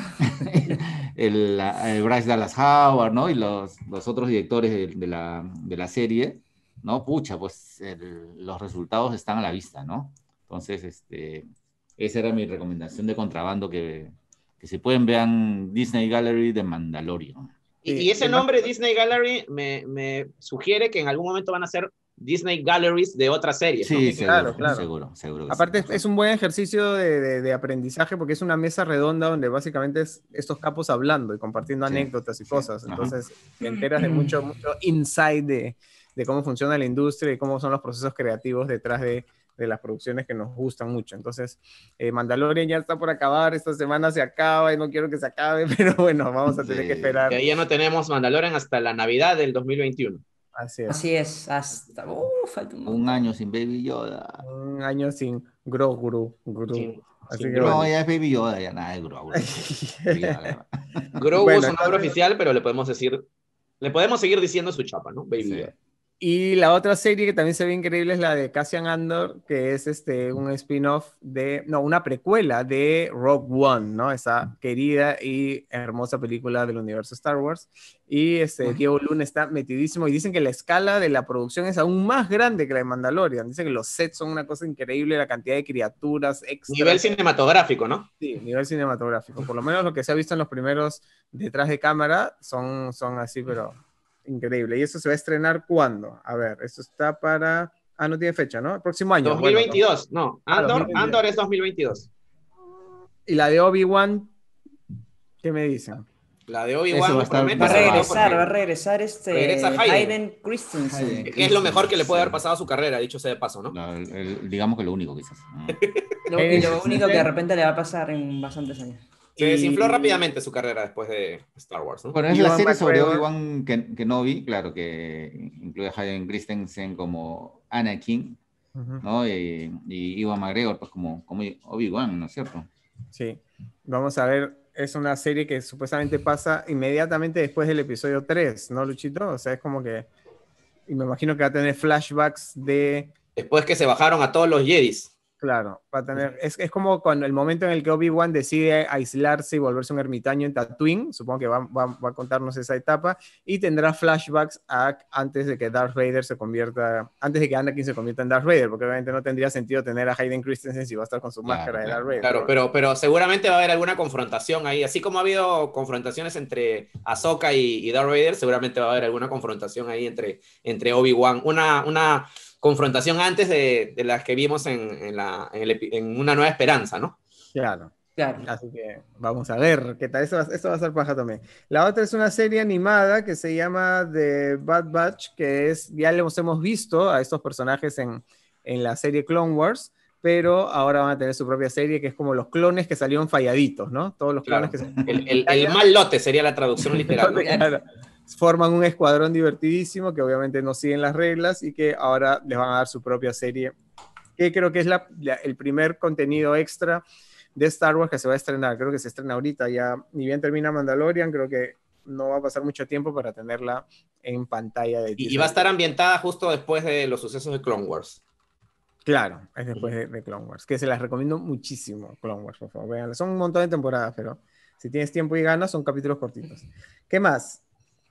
El Bryce Dallas Howard, ¿no? Y los otros directores de la serie, ¿no? Pucha, pues los resultados están a la vista, ¿no? Entonces, esa era mi recomendación de contrabando, que si pueden vean Disney Gallery de Mandalorian. Y Sí, ese nombre Disney Gallery me sugiere que en algún momento van a ser Disney Galleries de otras series, ¿no? Sí, claro, seguro, claro. seguro que sí. Aparte, es un buen ejercicio de aprendizaje porque es una mesa redonda donde básicamente es estos capos hablando y compartiendo Sí, anécdotas y sí, cosas. ajá. Entonces, te enteras de mucho insight de cómo funciona la industria y cómo son los procesos creativos detrás de las producciones que nos gustan mucho. Entonces, Mandalorian ya está por acabar, esta semana se acaba y no quiero que se acabe, pero bueno, vamos a tener que Sí. Y esperar. ahí ya no tenemos Mandalorian hasta la Navidad del 2021. Así es. Así es, hasta. Falta un Un montón. año sin Baby Yoda. Un año sin Grogu. Sin, Así sin que No, Grogu. bueno. ya es Baby Yoda, ya nada de Grogu. Olvídala. Grogu es Bueno, su nombre entonces, oficial, pero le podemos seguir diciendo su chapa, ¿no? Baby Sí. Yoda. Y la otra serie que también se ve increíble es la de Cassian Andor, que es un spin-off una precuela de Rogue One, ¿no? Esa querida y hermosa película del universo Star Wars. Y Diego Luna está metidísimo y dicen que la escala de la producción es aún más grande que la de Mandalorian. Dicen que los sets son una cosa increíble, la cantidad de criaturas extras. Nivel cinematográfico, ¿no? Sí, nivel cinematográfico. Por lo menos lo que se ha visto en los primeros detrás de cámara son así, pero increíble. ¿Y eso se va a estrenar cuándo? A ver, eso está para... Ah, no tiene fecha, ¿no? El próximo año. 2022, no. Andor 2022. es 2022. Y la de Obi-Wan, ¿qué me dicen? La de Eso Obi-Wan va a estar- promete Va a Eso regresar, porque- regresa Hayden. Hayden Christensen. Hayden. que es lo mejor que le puede haber Sí. pasado a su carrera, dicho sea de paso, ¿no? Digamos que lo único, quizás. Y lo único que de repente le va a pasar en bastantes años. Se desinfló rápidamente su carrera después de Star Wars, ¿no? Bueno, es la Ewan serie sobre McGregor. Obi-Wan Kenobi, claro, que incluye a Hayden Christensen como Anakin, Ujú. ¿no? Y Ewan McGregor, pues como Obi-Wan, ¿no es cierto? Sí, vamos a ver, es una serie que supuestamente pasa inmediatamente después del episodio 3, ¿no, Luchito? O sea, es como que, y me imagino que va a tener flashbacks de, Después que se bajaron a todos los Jedis. claro, va a tener, es como cuando el momento en el que Obi-Wan decide aislarse y volverse un ermitaño en Tatooine, supongo que va a contarnos esa etapa, y tendrá flashbacks antes de que Darth Vader se convierta, antes de que Anakin se convierta en Darth Vader, porque obviamente no tendría sentido tener a Hayden Christensen si va a estar con su Claro, máscara de claro. Darth Vader. Claro, pero seguramente va a haber alguna confrontación ahí. Así como ha habido confrontaciones entre Ahsoka y Darth Vader, seguramente va a haber alguna confrontación ahí entre Obi-Wan. Una confrontación antes de las que vimos en Una Nueva Esperanza, ¿no? Claro. Claro. Así que vamos a ver qué tal. Eso va a ser paja también. La otra es una serie animada que se llama The Bad Batch, que ya hemos visto a estos personajes en la serie Clone Wars, pero ahora van a tener su propia serie que es como los clones que salieron falladitos, ¿no? Todos los clones Claro. que salieron El mal lote sería la traducción literal, ¿no? Claro. Forman un escuadrón divertidísimo que obviamente no siguen las reglas y que ahora les van a dar su propia serie, que creo que es el primer contenido extra de Star Wars que se va a estrenar. Creo que se estrena ahorita ya, ni bien termina Mandalorian, creo que no va a pasar mucho tiempo para tenerla en pantalla de Y va a estar ambientada justo después de los sucesos de Clone Wars. Claro, es después de Clone Wars, que se las recomiendo muchísimo, Clone Wars, por favor, véanla. Son un montón de temporadas, pero si tienes tiempo y ganas, son capítulos cortitos. ¿Qué más?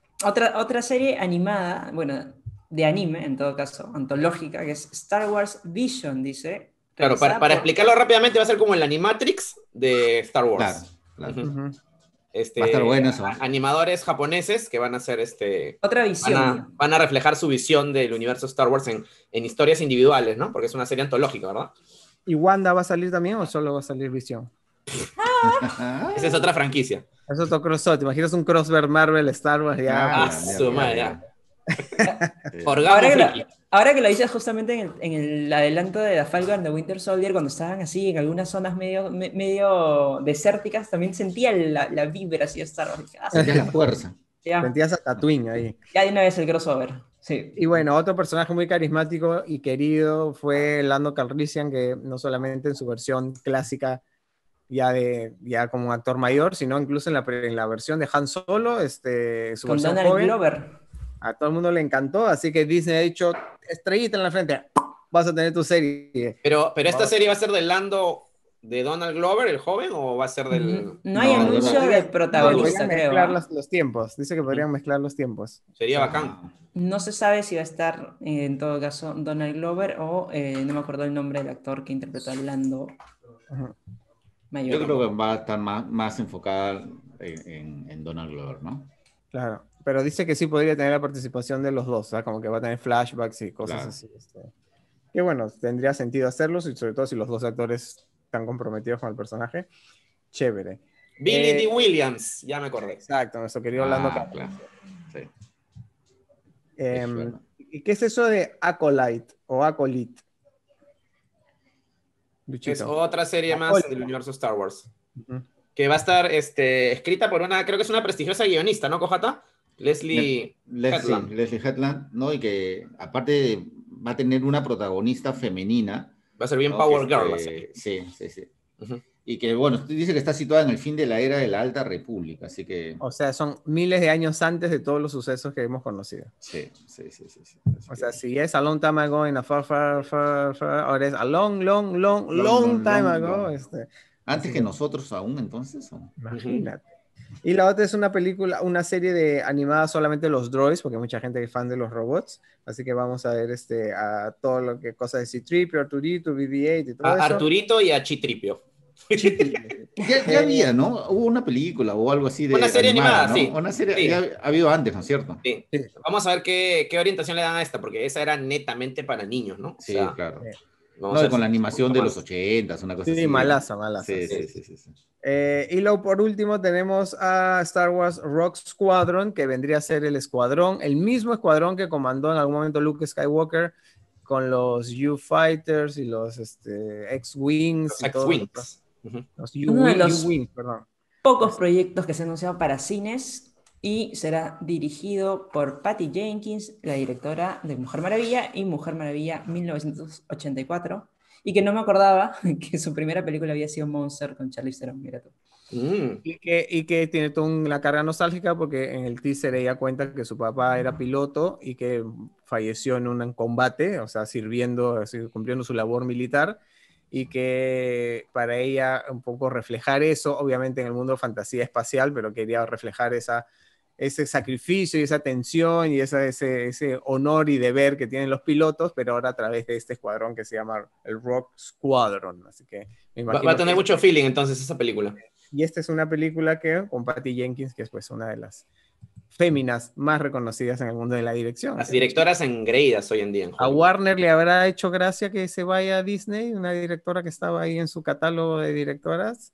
Otra serie animada, bueno, de anime en todo caso, antológica, que es Star Wars Vision, dice. Claro, realizada para por- explicarlo rápidamente, va a ser como el Animatrix de Star Wars. Claro, claro. Ujú. Ujú. Va a estar bueno eso. Animadores japoneses que van a hacer Otra visión. van a reflejar su visión del universo Star Wars en historias individuales, ¿no? Porque es una serie antológica, ¿verdad? ¿Y Wanda va a salir también o solo va a salir Visión? Esa es otra franquicia. Es otro crossover. ¿Te imaginas un crossover Marvel Star Wars? Ya, Ah, su madre, ya. Sí. Orgasmo Ahora friki. ahora que lo dices justamente en el adelanto de la Falcon and the Winter Soldier, cuando estaban así en algunas zonas medio desérticas, también sentía la vibra así de Star Wars. Dije, Sentías la fuerza. ya, sentías a Tatooine ahí. ya de una vez el crossover. Sí. Y bueno, otro personaje muy carismático y querido fue Lando Calrissian, que no solamente en su versión clásica ya como actor mayor, sino incluso en la versión de Han Solo, su Con versión Donald joven, Glover. a todo el mundo le encantó, así que Disney ha dicho, estrellita en la frente, vas a tener tu serie. Pero esta serie va a ser del Lando de Donald Glover, el joven, o va a ser del. No hay No, anuncio no, de no, protagonista, Podrían creo. mezclar ¿Ah? los tiempos, dice que podrían mezclar los tiempos. Sería bacán. No se sabe si va a estar, en todo caso, Donald Glover o no me acuerdo el nombre del actor que interpretó a Lando Ujú. mayor. Yo creo que va a estar más enfocada en Donald Glover, ¿no? Claro, pero dice que sí podría tener la participación de los dos, o sea, como que va a tener flashbacks y cosas Claro. así. Que bueno, tendría sentido hacerlos, y sobre todo si los dos actores están comprometidos con el personaje. Chévere. Billy D. Williams, ya me acordé. Exacto, nuestro querido Orlando Ah, Calrissian. claro. Sí. Es verdad. ¿Y qué es eso de Acolyte o Acolyte? Es Luchito. otra serie La más cólera. del universo Star Wars. Ujú. Que va a estar escrita por creo que es una prestigiosa guionista, ¿no, Cojata? Leslie Headland. Leslie Headland, ¿no? Y que aparte va a tener una protagonista femenina. Va a ser bien ¿no? Power Que, Girl la serie. sí. Ujú. Y que, bueno, dice que está situada en el fin de la era de la Alta República, así que... O sea, son miles de años antes de todos los sucesos que hemos conocido. Sí. Así O sea, que- si es a long time ago, in a far, ahora es a long time ago. Antes Así que que, nosotros aún, entonces. imagínate. Y la otra es una película, una serie de animada solamente los droids, porque hay mucha gente que es fan de los robots. Así que vamos a ver a todo lo que cosas de C-3PO, Arturito, BB-8 y todo A eso. Arturito y a Chitripio. Ya había, ¿no? Hubo una película o algo así de Una serie animada, ¿no? sí. Una serie Sí. ya ha habido antes, ¿no es cierto? Sí. Sí. Vamos a ver qué orientación le dan a esta, porque esa era netamente para niños, ¿no? O Sí, sea, claro. vamos No, a ver con la si- animación de más. los 80s, una cosa Sí, así. malaza. Sí. Y luego por último tenemos a Star Wars Rogue Squadron, que vendría a ser el escuadrón, el mismo escuadrón que comandó en algún momento Luke Skywalker con los U-Fighters y los X-Wings Los y todo. X-Wings. Ujú. Los Uno de los U-Wings, perdón. pocos proyectos que se han anunciado para cines y será dirigido por Patty Jenkins, la directora de Mujer Maravilla y Mujer Maravilla 1984, y que no me acordaba que su primera película había sido Monster con Charlize Theron, mira tú. Y que tiene toda una carga nostálgica porque en el teaser ella cuenta que su papá era piloto y que falleció en un combate, o sea, sirviendo, así, cumpliendo su labor militar, y que para ella un poco reflejar eso, obviamente en el mundo de fantasía espacial, pero quería reflejar ese sacrificio y esa tensión y ese honor y deber que tienen los pilotos, pero ahora a través de este escuadrón que se llama el Rogue Squadron. Así que me Va imagino a tener que... mucho feeling entonces esa película. Y esta es una película que, con Patty Jenkins, que es pues una de las féminas más reconocidas en el mundo de la dirección. Las directoras engreídas hoy en día en A Hollywood. Warner le habrá hecho gracia que se vaya a Disney, una directora que estaba ahí en su catálogo de directoras.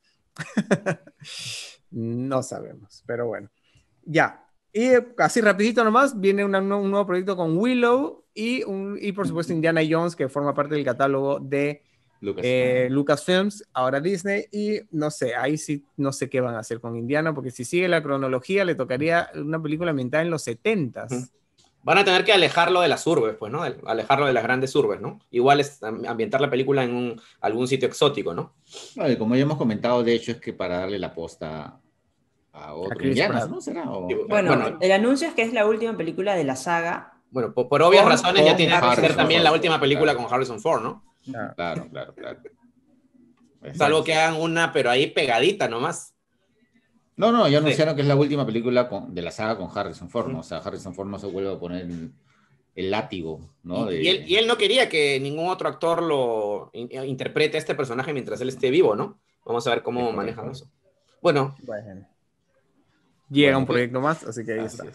No sabemos, pero bueno. Ya. Y así rapidito nomás, viene un nuevo proyecto con Willow y por supuesto Indiana Jones, que forma parte del catálogo de Lucasfilms, ahora Disney, y no sé, ahí sí no sé qué van a hacer con Indiana, porque si sigue la cronología le tocaría una película ambientada en los 70s. Van a tener que alejarlo de las urbes, pues, ¿no? Alejarlo de las grandes urbes, ¿no? Igual es ambientar la película en algún sitio exótico, ¿no? No, y como ya hemos comentado, de hecho, es que para darle la posta a otro Chris Indiana, Pratt. ¿no? ¿Será? Bueno, el anuncio es que es la última película de la saga. Bueno, por obvias Con razones ya tiene que Harrison ser también Ford. la última película Claro. con Harrison Ford, ¿no? Claro. Salvo que hagan una, pero ahí pegadita nomás. No, ya anunciaron que es la última película de la saga con Harrison Ford, ¿no? O sea, Harrison Ford no se vuelve a poner el látigo, ¿no? Y él no quería que ningún otro actor lo interprete a este personaje mientras él esté vivo, ¿no? Vamos a ver cómo manejan eso. Bueno. Llega un proyecto más, así que ahí está.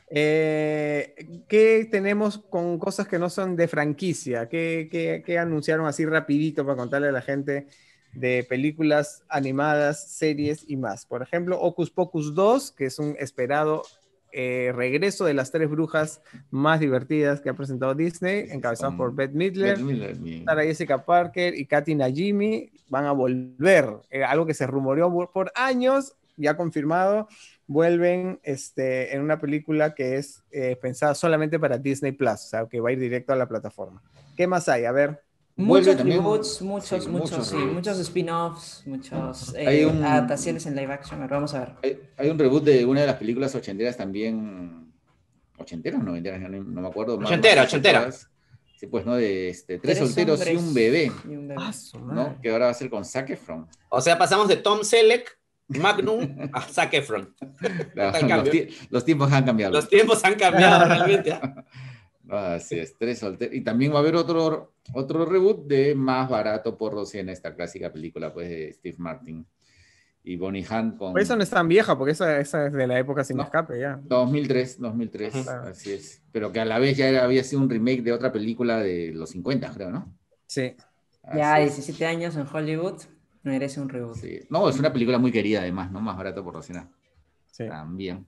¿Qué tenemos con cosas que no son de franquicia? ¿Qué anunciaron así rapidito para contarle a la gente de películas animadas, series y más? Por ejemplo, Hocus Pocus 2, que es un esperado regreso de las tres brujas más divertidas que ha presentado Disney, encabezadas por Bette Midler, Sarah Jessica Parker y Katy Najimy, van a volver. Algo que se rumoreó por años, ya confirmado. Vuelven en una película que es pensada solamente para Disney Plus, o sea, que va a ir directo a la plataforma. ¿Qué más hay? A ver. Muchos reboots, muchos spin-offs, muchas adaptaciones en live action. Vamos a ver. Hay un reboot de una de las películas ochenteras también. ¿Ochenteras o noventeras? No me acuerdo. Ochentera. Sí, pues, ¿no? De tres solteros y un bebé. ¿No? Que ahora va a ser con Zac Efron. O sea, pasamos de Tom Selleck, Magnum, a Zac Efron. Los tiempos han cambiado. Los tiempos han cambiado realmente. Así es, tres solteros. Y también va a haber otro reboot de Más barato por docena, esta clásica película pues, de Steve Martin y Bonnie Hunt con... Pues esa no es tan vieja, porque esa es de la época sin escape ya. 2003, así es. Pero que a la vez ya había sido un remake de otra película de los 50, creo, ¿no? Sí. Ya 17 años en Hollywood, merece un reboot. Sí. No, es una película muy querida además, ¿no? Más barato por docena. Sí. También.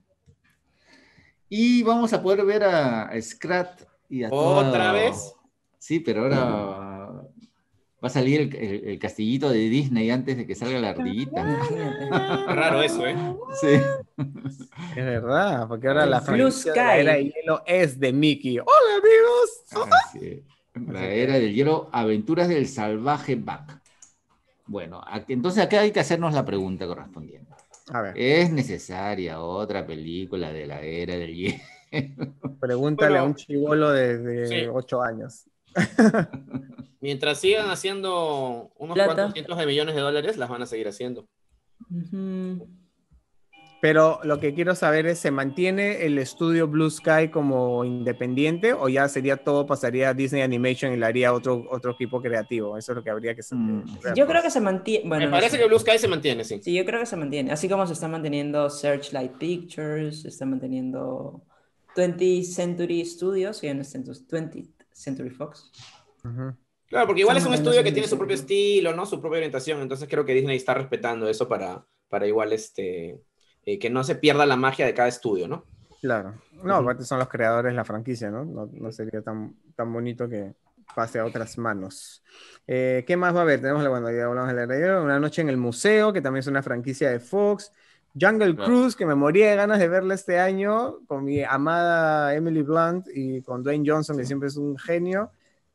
Y vamos a poder ver a Scrat y a ¿Otra vez? Sí, pero ahora va a salir el castillito de Disney antes de que salga la ardillita. Raro eso, ¿eh? Sí. Es verdad, porque ahora la franquicia de la era de hielo es de Mickey. ¡Hola, amigos! La era del hielo, Aventuras del Salvaje Buck. Bueno, entonces acá hay que hacernos la pregunta correspondiente. A ver, ¿Es necesaria otra película de la era del hielo? pregúntale a un Bueno, chibolo de sí. 8 años. Mientras sigan haciendo unos Plata. cuantos cientos de millones de dólares, las van a seguir haciendo. Ujú. Pero lo que quiero saber es, ¿se mantiene el estudio Blue Sky como independiente o ya sería todo, pasaría a Disney Animation y le haría otro equipo creativo? Eso es lo que habría que ver. Yo creo que se mantiene. Bueno, Me no parece sé. que Blue Sky se mantiene, sí. Sí, yo creo que se mantiene. Así como se está manteniendo Searchlight Pictures, se está manteniendo 20th Century Studios, que ya no es 20th Century Fox. Ujú. Claro, porque igual es Estamos un hablando estudio que de tiene su eso. propio estilo, ¿no? Su propia orientación. Entonces creo que Disney está respetando eso para igual que no se pierda la magia de cada estudio, ¿no? Claro. No, Ujú. aparte son los creadores de la franquicia, ¿no? No sería tan bonito que pase a otras manos. ¿Qué más va a haber? Tenemos, bueno, ya hablamos de la radio, Una noche en el museo, que también es una franquicia de Fox. Jungle Claro. Cruise, que me moría de ganas de verla este año, con mi amada Emily Blunt y con Dwayne Johnson, que siempre es un genio.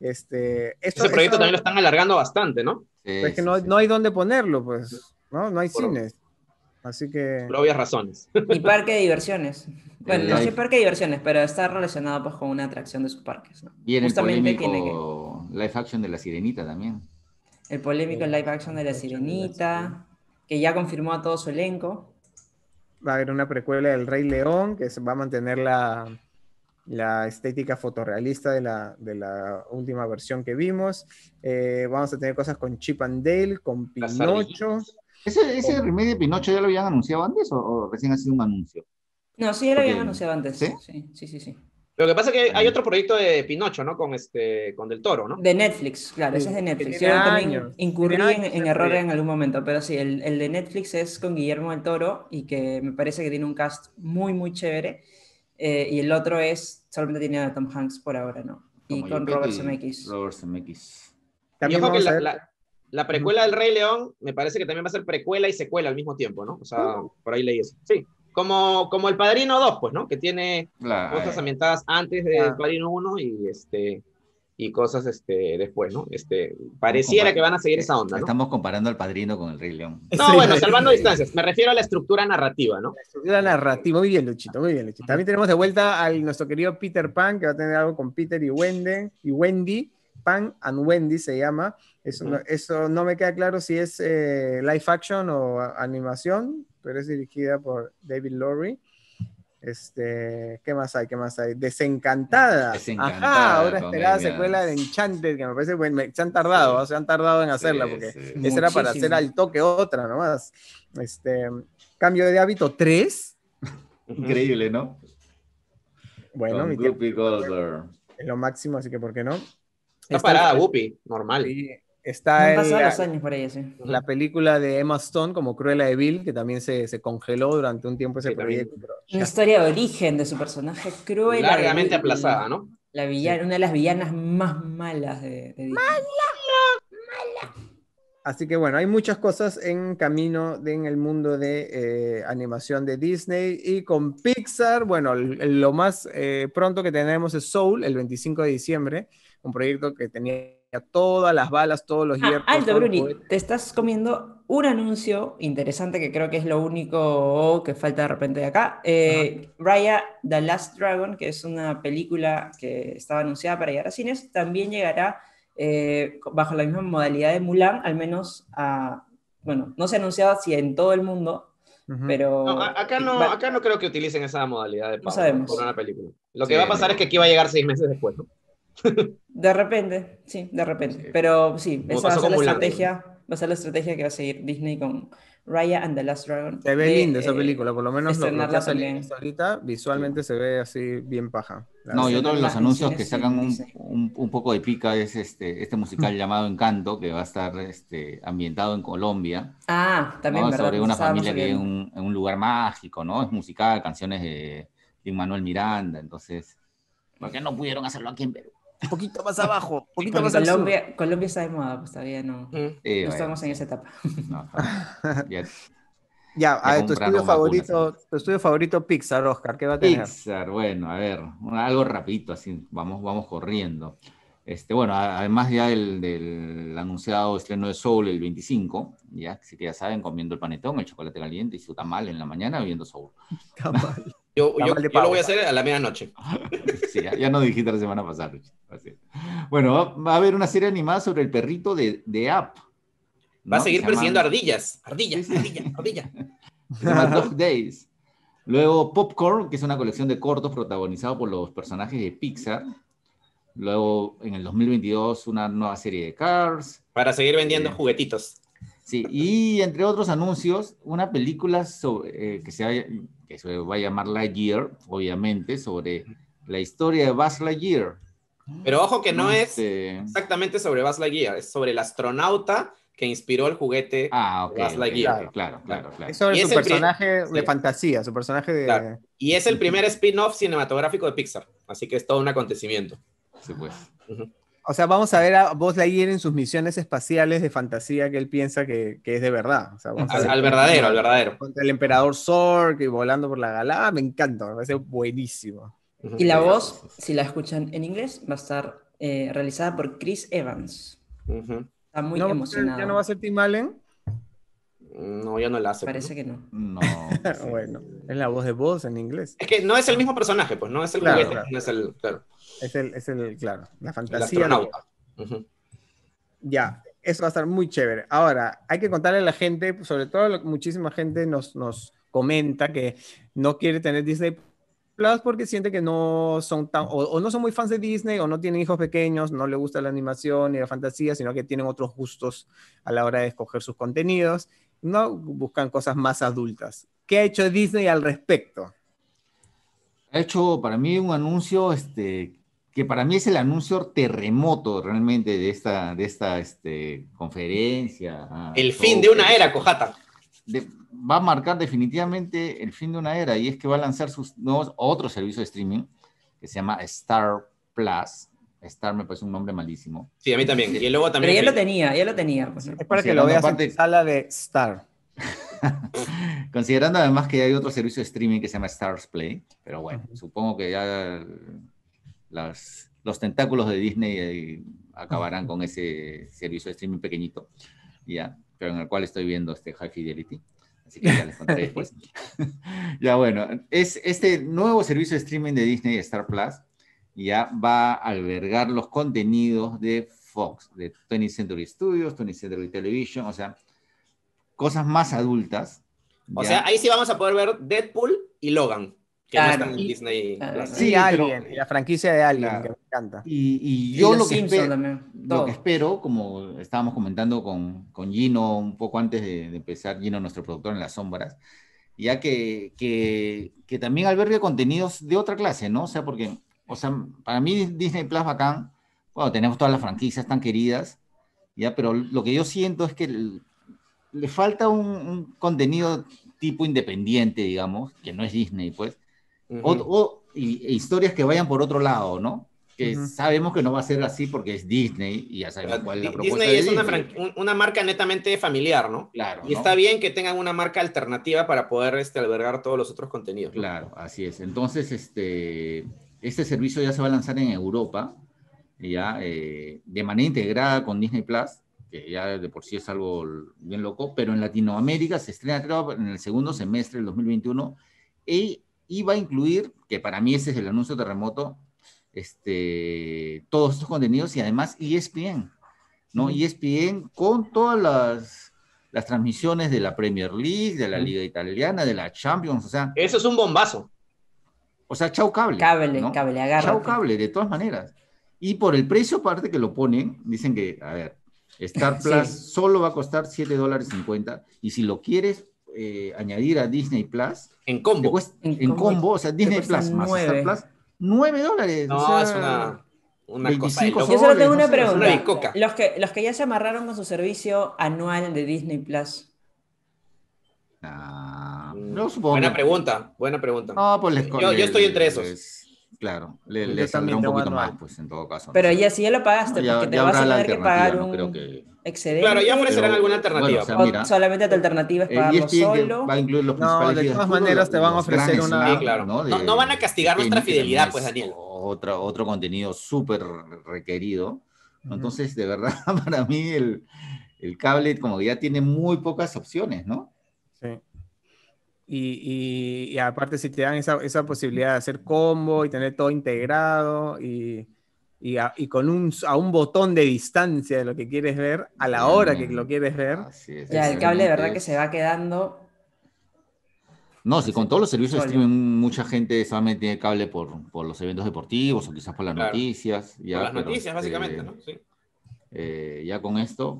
Ese proyecto también lo están alargando bastante, ¿no? Es que Sí, no, sí. no hay dónde ponerlo, pues, ¿no? No hay Por- cines. Así que... Por obvias razones. Y parque de diversiones. Bueno, El no sé live- parque de diversiones, pero está relacionado pues con una atracción de sus parques, ¿no? Y en el Justamente tiene polémico live action de La Sirenita también. el polémico live action de La Sirenita, que ya confirmó a todo su elenco. Va a haber una precuela del Rey León, que se va a mantener la estética fotorrealista de la última versión que vimos. Vamos a tener cosas con Chip and Dale, con Las Pinocho. ardillitas. ¿Ese remake de Pinocho ya lo habían anunciado antes o recién ha sido un anuncio? No, sí, ya lo habían Porque- anunciado antes. ¿Sí? Sí. Lo que pasa es que hay otro proyecto de Pinocho, ¿no? Con Del Toro, ¿no? De Netflix, claro, Sí, ese es de que Netflix. tiene Yo también años, incurrí tiene en años el error en proyecto. algún momento, pero sí, el de Netflix es con Guillermo del Toro y que me parece que tiene un cast muy, muy chévere. Y el otro solamente tiene a Tom Hanks por ahora, ¿no? Y Como con Gepetto Robert y Zemeckis. Robert Zemeckis. Y También ojo que vamos a ver. la precuela del Rey León me parece que también va a ser precuela y secuela al mismo tiempo, ¿no? O sea, por ahí leí eso. Sí, como El Padrino 2, pues, ¿no? Que tiene cosas ambientadas antes del Padrino 1 y cosas después, ¿no? Pareciera que van a seguir esa onda, ¿no? Estamos comparando al Padrino con el Rey León. No, bueno, salvando distancias. Me refiero a la estructura narrativa, ¿no? La narrativa, muy bien, Luchito, muy bien, Luchito. También tenemos de vuelta a nuestro querido Peter Pan, que va a tener algo con Peter y Wendy. Pan and Wendy se llama. Eso no me queda claro si es live action o animación, pero es dirigida por David Lowery. ¿Qué más hay? Desencantada. Ajá, ahora esperada secuela de Enchanted, que me parece, bueno, se han tardado en hacerla, porque esa era para hacer al toque otra nomás. Cambio de hábito 3. Increíble, ¿no? Bueno, con Whoopi Goldberg. Es lo máximo, así que ¿por qué no? Está parada Whoopi, normal. Sí, está Han pasado los años por ella, sí. la película de Emma Stone como Cruella de Vil, que también se congeló durante un tiempo ese proyecto. Pero una historia de origen de su personaje Cruella. Largamente aplazada, ¿no? Una de las villanas más malas de Disney. ¡Mala! Así que bueno, hay muchas cosas en camino en el mundo de animación de Disney y con Pixar. Bueno, lo más pronto que tenemos es Soul, el 25 de diciembre, un proyecto que tenía todas las balas, todos los hierros. Alto, Bruni, te estás comiendo un anuncio interesante que creo que es lo único que falta de repente de acá. Raya The Last Dragon, que es una película que estaba anunciada para llegar a cines, también llegará bajo la misma modalidad de Mulan, al menos bueno, no se ha anunciado si en todo el mundo, pero... No, acá no creo que utilicen esa modalidad de pago, no sabemos. por una película. Lo que va a pasar es que aquí va a llegar 6 meses después, ¿no? De repente, sí, de repente. Sí. pero sí, esa va a ser la Mulan, estrategia. Va a ser la estrategia que va a seguir Disney con Raya and the Last Dragon. Se ve linda esa película, por lo menos lo que estrenarla ha salido también. hasta ahorita, visualmente se ve así bien paja. No, y otro de los en anuncios cines que sacan y Disney. un poco de pica es este musical llamado Encanto, que va a estar ambientado en Colombia. También, ¿no? ¿verdad? Sobre una Estábamos familia que vive viendo. en un lugar mágico, ¿no? Es musical, canciones de Lin-Manuel Miranda, entonces, ¿por qué no pudieron hacerlo aquí en Perú? Un poquito más abajo, un poquito Porque más al sur. Colombia está de moda, pues todavía no estamos en esa etapa. No, ya Ya, a ver, tu compraron estudio favorito Pixar, Oscar, ¿qué va a tener? Pixar, bueno, a ver, algo rapidito, así, vamos corriendo. Bueno, además ya del anunciado estreno de Soul el 25, ya, así que ya saben, comiendo el panetón, el chocolate caliente y su tamal en la mañana viendo Soul. Tamal. Yo Tamal de lo voy a pausa. hacer a la medianoche. Sí, ya no dijiste la semana pasada, Lucho. Así. Bueno, va a haber una serie animada sobre el perrito de App. Va a ¿no? seguir Que se persiguiendo llama- ardillas. Ardilla, Sí, sí. ardilla, ardilla. Se llama Dog Days. Luego Popcorn, que es una colección de cortos protagonizados por los personajes de Pixar. Luego, en el 2022, una nueva serie de Cars. Para seguir vendiendo juguetitos. Sí, y entre otros anuncios, una película que se va a llamar Lightyear, obviamente, sobre la historia de Buzz Lightyear. Pero ojo que no es Este- exactamente sobre Buzz Lightyear, es sobre el astronauta que inspiró el juguete Ah, ok, de Buzz ok, Lightyear. ok, claro. Es sobre Y su es el personaje de sí. fantasía, su personaje de... Claro. Y es el primer spin-off cinematográfico de Pixar, así que es todo un acontecimiento. Sí, pues. Ujú. O sea, vamos a ver a Buzz Lightyear en sus misiones espaciales de fantasía que él piensa que es de verdad. O sea, vamos a ver Al verdadero. contra el emperador Zorg y volando por la galaxia. Me encanta, me parece buenísimo. Ujú. Y la Sí, voz, sí, sí. si la escuchan en inglés, va a estar realizada por Chris Evans. Ujú. Está muy ¿Ya no emocionado. va a ser Tim Allen? No, ya no la hace. Parece que no. No. sí. Bueno, es la voz de Buzz en inglés. Es que no es el mismo personaje, pues, no es el Claro, juguete, claro. no es el, claro, Claro, la el fantasía. astronauta. Ujú. Ya, eso va a estar muy chévere. Ahora, hay que contarle a la gente, sobre todo muchísima gente nos comenta que no quiere tener Disney Plus porque siente que no son o no son muy fans de Disney, o no tienen hijos pequeños, no les gusta la animación ni la fantasía, sino que tienen otros gustos a la hora de escoger sus contenidos, no buscan cosas más adultas. ¿Qué ha hecho Disney al respecto? Ha hecho para mí un anuncio, que para mí es el anuncio terremoto realmente de esta conferencia. El fin de una era, Cojata. Va a marcar definitivamente el fin de una era, y es que va a lanzar otro servicio de streaming que se llama Star Plus. Star me parece un nombre malísimo. Sí, a mí también. Y luego Pero también. ya lo tenía. Pues, ¿no? Es para que lo Considerando veas aparte- en tu sala de Star. Considerando además que hay otro servicio de streaming que se llama Stars Play, pero bueno, supongo que ya los tentáculos de Disney acabarán con ese servicio de streaming pequeñito, ya, pero en el cual estoy viendo High Fidelity, así que ya les contaré después. Ya bueno, este nuevo servicio de streaming de Disney, Star Plus, ya va a albergar los contenidos de Fox, de 20th Century Studios, 20th Century Television, o sea, cosas más adultas. O ¿ya? sea, ahí sí vamos a poder ver Deadpool y Logan, que no Claro. están en Disney Claro. Plus. Sí, y Alien, pero- y la franquicia de Alien, Claro. que me encanta. Y Y yo los lo que, Simpsons también. lo Todo. que espero, como estábamos comentando con Gino un poco antes de empezar, Gino, nuestro productor en Las Sombras, ya que también albergue contenidos de otra clase, ¿no? O sea, porque, para mí Disney Plus bacán, bueno, tenemos todas las franquicias tan queridas, ya, pero lo que yo siento es que le falta un contenido tipo independiente, digamos, que no es Disney, pues, Ujú. e historias que vayan por otro lado, ¿no? Que Ujú. sabemos que no va a ser así porque es Disney y ya sabemos cuál es la propuesta Disney de es Disney. una marca netamente familiar, ¿no? Claro, Y ¿no? está bien que tengan una marca alternativa para poder albergar todos los otros contenidos, ¿no? Claro, así es. Entonces, este servicio ya se va a lanzar en Europa, ya, de manera integrada con Disney Plus, que ya de por sí es algo bien loco, pero en Latinoamérica se estrena, creo, en el segundo semestre del 2021, y va a incluir, que para mí ese es el anuncio terremoto, todos estos contenidos, y además ESPN, ¿no? ESPN con todas las transmisiones de la Premier League, de la Liga Italiana, de la Champions, Eso es un bombazo. chau cable. Cable, ¿no? cable, agárrate. Chau cable, de todas maneras. Y por el precio aparte que lo ponen, dicen que, a ver, Star Plus Sí. solo va a costar $7.50, y si lo quieres añadir a Disney Plus, En te combo. cuesta, En en combo combo, o sea, Disney cuesta Plus más 9. Star Plus, $9. No, o sea, es una cosa de 25 loco. Yo solo tengo no una sé, pregunta. una bicoca. Los que ya se amarraron con su servicio anual de Disney Plus. yo supongo Buena que- pregunta, buena pregunta. No, pues Yo estoy entre esos. Claro, Yo le saldrá también un tengo poquito anual. más, pues, en todo caso. ¿no? Pero ya si ya lo pagaste, Ya- porque te ya vas a habrá la tener que alternativa, pagar no un... creo que- excedente. Claro, ya ofrecerán alguna Bueno, alternativa. o sea, O mira, solamente tu alternativa es el pagarlo ESPN que solo. va a incluir los No, principales de días todas fútbol, maneras te van a los ofrecer Grand una... Sí, Slam, claro. ¿no? No van a castigar de nuestra tenis, que también fidelidad, pues, es Daniel. otro contenido súper requerido. Ujú. Entonces, de verdad, para mí el cable como que ya tiene muy pocas opciones, ¿no? Sí. Y aparte si te dan esa posibilidad de hacer combo y tener todo integrado y con a un botón de distancia de lo que quieres ver, a la hora que lo quieres ver. Así es, Ya, el cable de verdad que es... se va quedando. No, si con todos los servicios de sólido. streaming mucha gente solamente tiene cable por los eventos deportivos o quizás por las Claro. noticias. Por Ya, las pero, noticias, básicamente, ¿no? Sí. ya con esto,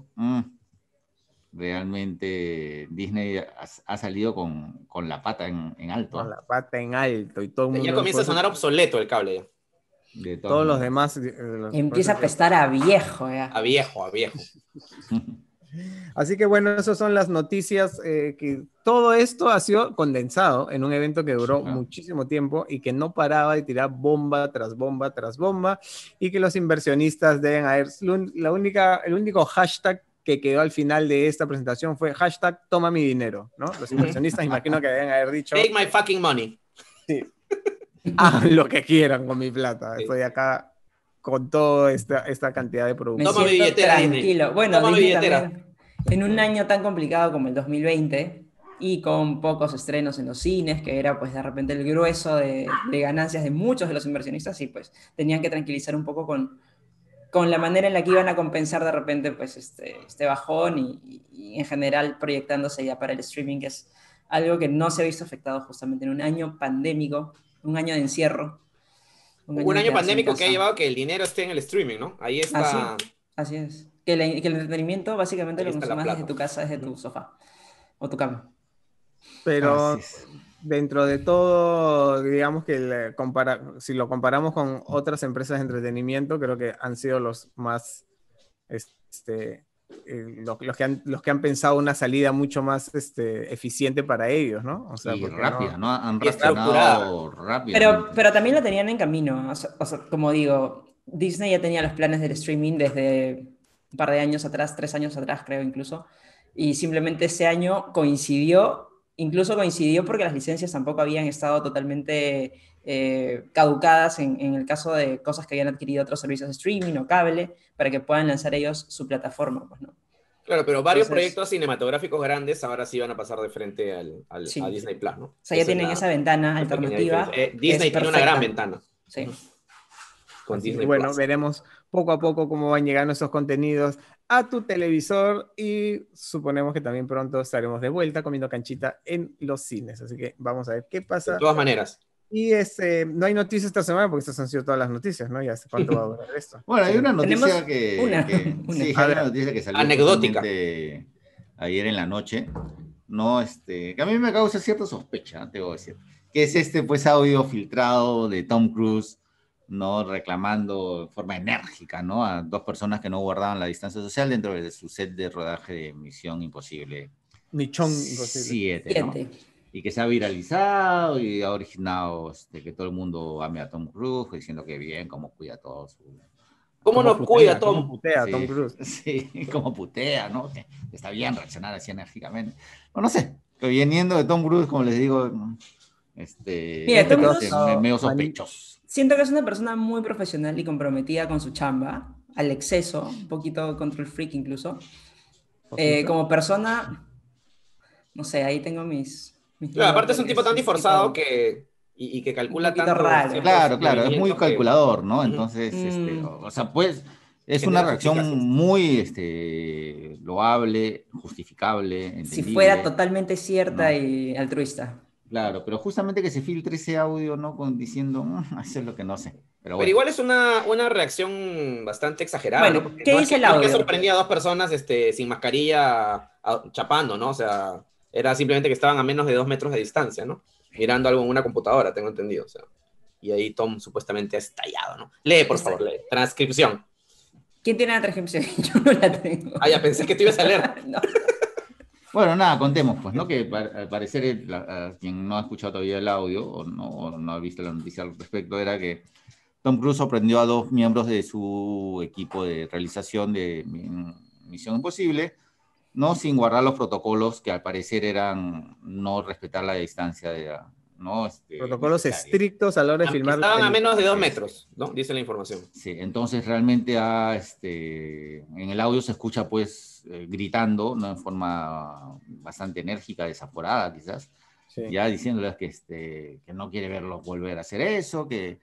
realmente Disney ha salido con la pata en alto. Con la pata en alto y todo el mundo... Ya comienza a por eso sonar obsoleto el cable ya. De todas todos los maneras. demás... Empieza a por eso apestar a viejo ya. A viejo, a viejo. Así que bueno, esas son las noticias, que todo esto ha sido condensado en un evento que duró Claro. muchísimo tiempo y que no paraba de tirar bomba tras bomba tras bomba, y que los inversionistas deben haber... el único hashtag que quedó al final de esta presentación fue hashtag toma mi dinero, ¿no? Los inversionistas imagino que deben haber dicho, Take my fucking money. hagan lo que quieran con mi plata, Sí. estoy acá con toda esta cantidad de Me productos. Toma mi siento billetera, tranquilo. Disney. Bueno, Toma mi Disney billetera. también, en un año tan complicado como el 2020 y con pocos estrenos en los cines, que era pues de repente el grueso de ganancias de muchos de los inversionistas, y pues tenían que tranquilizar un poco con la manera en la que iban a compensar de repente pues este bajón y en general proyectándose ya para el streaming, que es algo que no se ha visto afectado justamente en un año pandémico, un año de encierro. Un de año quedarse en pandémico que ha casa. llevado que el dinero esté en el streaming, ¿no? Ahí está. Así es. Que el entretenimiento básicamente Ahí lo está la consumas plata. desde tu casa, desde tu sofá o tu cama. Pero Así es. dentro de todo, digamos que si lo comparamos con otras empresas de entretenimiento, creo que han sido los más, los que han pensado una salida mucho más eficiente para ellos, ¿no? O sea, Y porque rápida, ¿no? Han Y reaccionado rápidamente. Pero también lo tenían en camino. O sea, como digo, Disney ya tenía los planes del streaming desde un par de años atrás, 3 años atrás creo incluso, y simplemente ese año incluso coincidió porque las licencias tampoco habían estado totalmente caducadas en el caso de cosas que habían adquirido otros servicios de streaming o cable, para que puedan lanzar ellos su plataforma, pues, ¿no? Claro, pero varios Entonces, proyectos cinematográficos grandes ahora sí van a pasar de frente sí. a Disney Plus, ¿no? O sea, ya Esa es tienen esa ventana la pequeña alternativa. diferencia. Disney es tiene una gran perfecta. ventana Sí. con Así que Disney bueno, Plus. veremos poco a poco cómo van llegando esos contenidos a tu televisor, y suponemos que también pronto estaremos de vuelta comiendo canchita en los cines. Así que vamos a ver qué De pasa. todas maneras. Y no hay noticias esta semana porque estas han sido todas las noticias, ¿no? Ya sé cuánto va a durar esto. Bueno, hay una noticia Tenemos una. Sí, A hay ver. una noticia que salió Anecdótica. justamente ayer en la noche, ¿no? Que a mí me causa cierta sospecha, te voy a decir, que es pues audio filtrado de Tom Cruise, ¿no? Reclamando de forma enérgica, ¿no? A dos personas que no guardaban la distancia social dentro de su set de rodaje de Misión Imposible Michón imposible. 7, ¿no? 7. Y que se ha viralizado y ha originado que todo el mundo ame a Tom Cruise, diciendo que bien, cómo cuida todo su... ¿Cómo nos cuida Tom? ¿Cómo putea Sí, Tom Cruise? sí, como putea, ¿no? Que está bien reaccionar así enérgicamente. No sé, pero viniendo de Tom Cruise, como les digo, Mira, Tom Cruise, medio sospechoso. siento que es una persona muy profesional y comprometida con su chamba, al exceso, un poquito control freak incluso. Como persona, no sé, ahí tengo mis Claro, aparte es un porque tipo tan un disforzado poquito- y que calcula un poquito tanto. raro. ciertos Claro, es muy movimientos que- calculador, ¿no? Ujú. Entonces, o sea, pues, es Genera una reacción suspicacias. muy loable, justificable, Si entendible. fuera totalmente cierta No. y altruista. Claro, pero justamente que se filtre ese audio, ¿no? Diciendo, eso es lo que no sé. Pero Pero bueno. igual es una reacción bastante exagerada, Bueno, ¿no? Porque ¿qué no dice es el que, no es que audio? sorprendía a dos personas sin mascarilla chapando, ¿no? O sea, era simplemente que estaban a menos de 2 metros de distancia, ¿no? Mirando algo en una computadora, tengo entendido. O sea, y ahí Tom supuestamente ha estallado, ¿no? Lee, por favor, lee. Transcripción. ¿Quién tiene la transcripción? Yo no la tengo. Ah, ya pensé que tú ibas a leer. No. Bueno, nada, contemos, pues, ¿no? Que al parecer, quien no ha escuchado todavía el audio o no ha visto la noticia al respecto, era que Tom Cruise sorprendió a dos miembros de su equipo de realización de Misión Imposible, no sin guardar los protocolos que al parecer eran no respetar la distancia ¿no? Protocolos necesaria. estrictos a la hora de filmar. Estaban a menos de 2 metros, ¿no? Dice la información. Sí, entonces realmente en el audio se escucha pues gritando, ¿no? En forma bastante enérgica, desaforada quizás, Sí. ya diciéndoles que no quiere verlos volver a hacer eso, que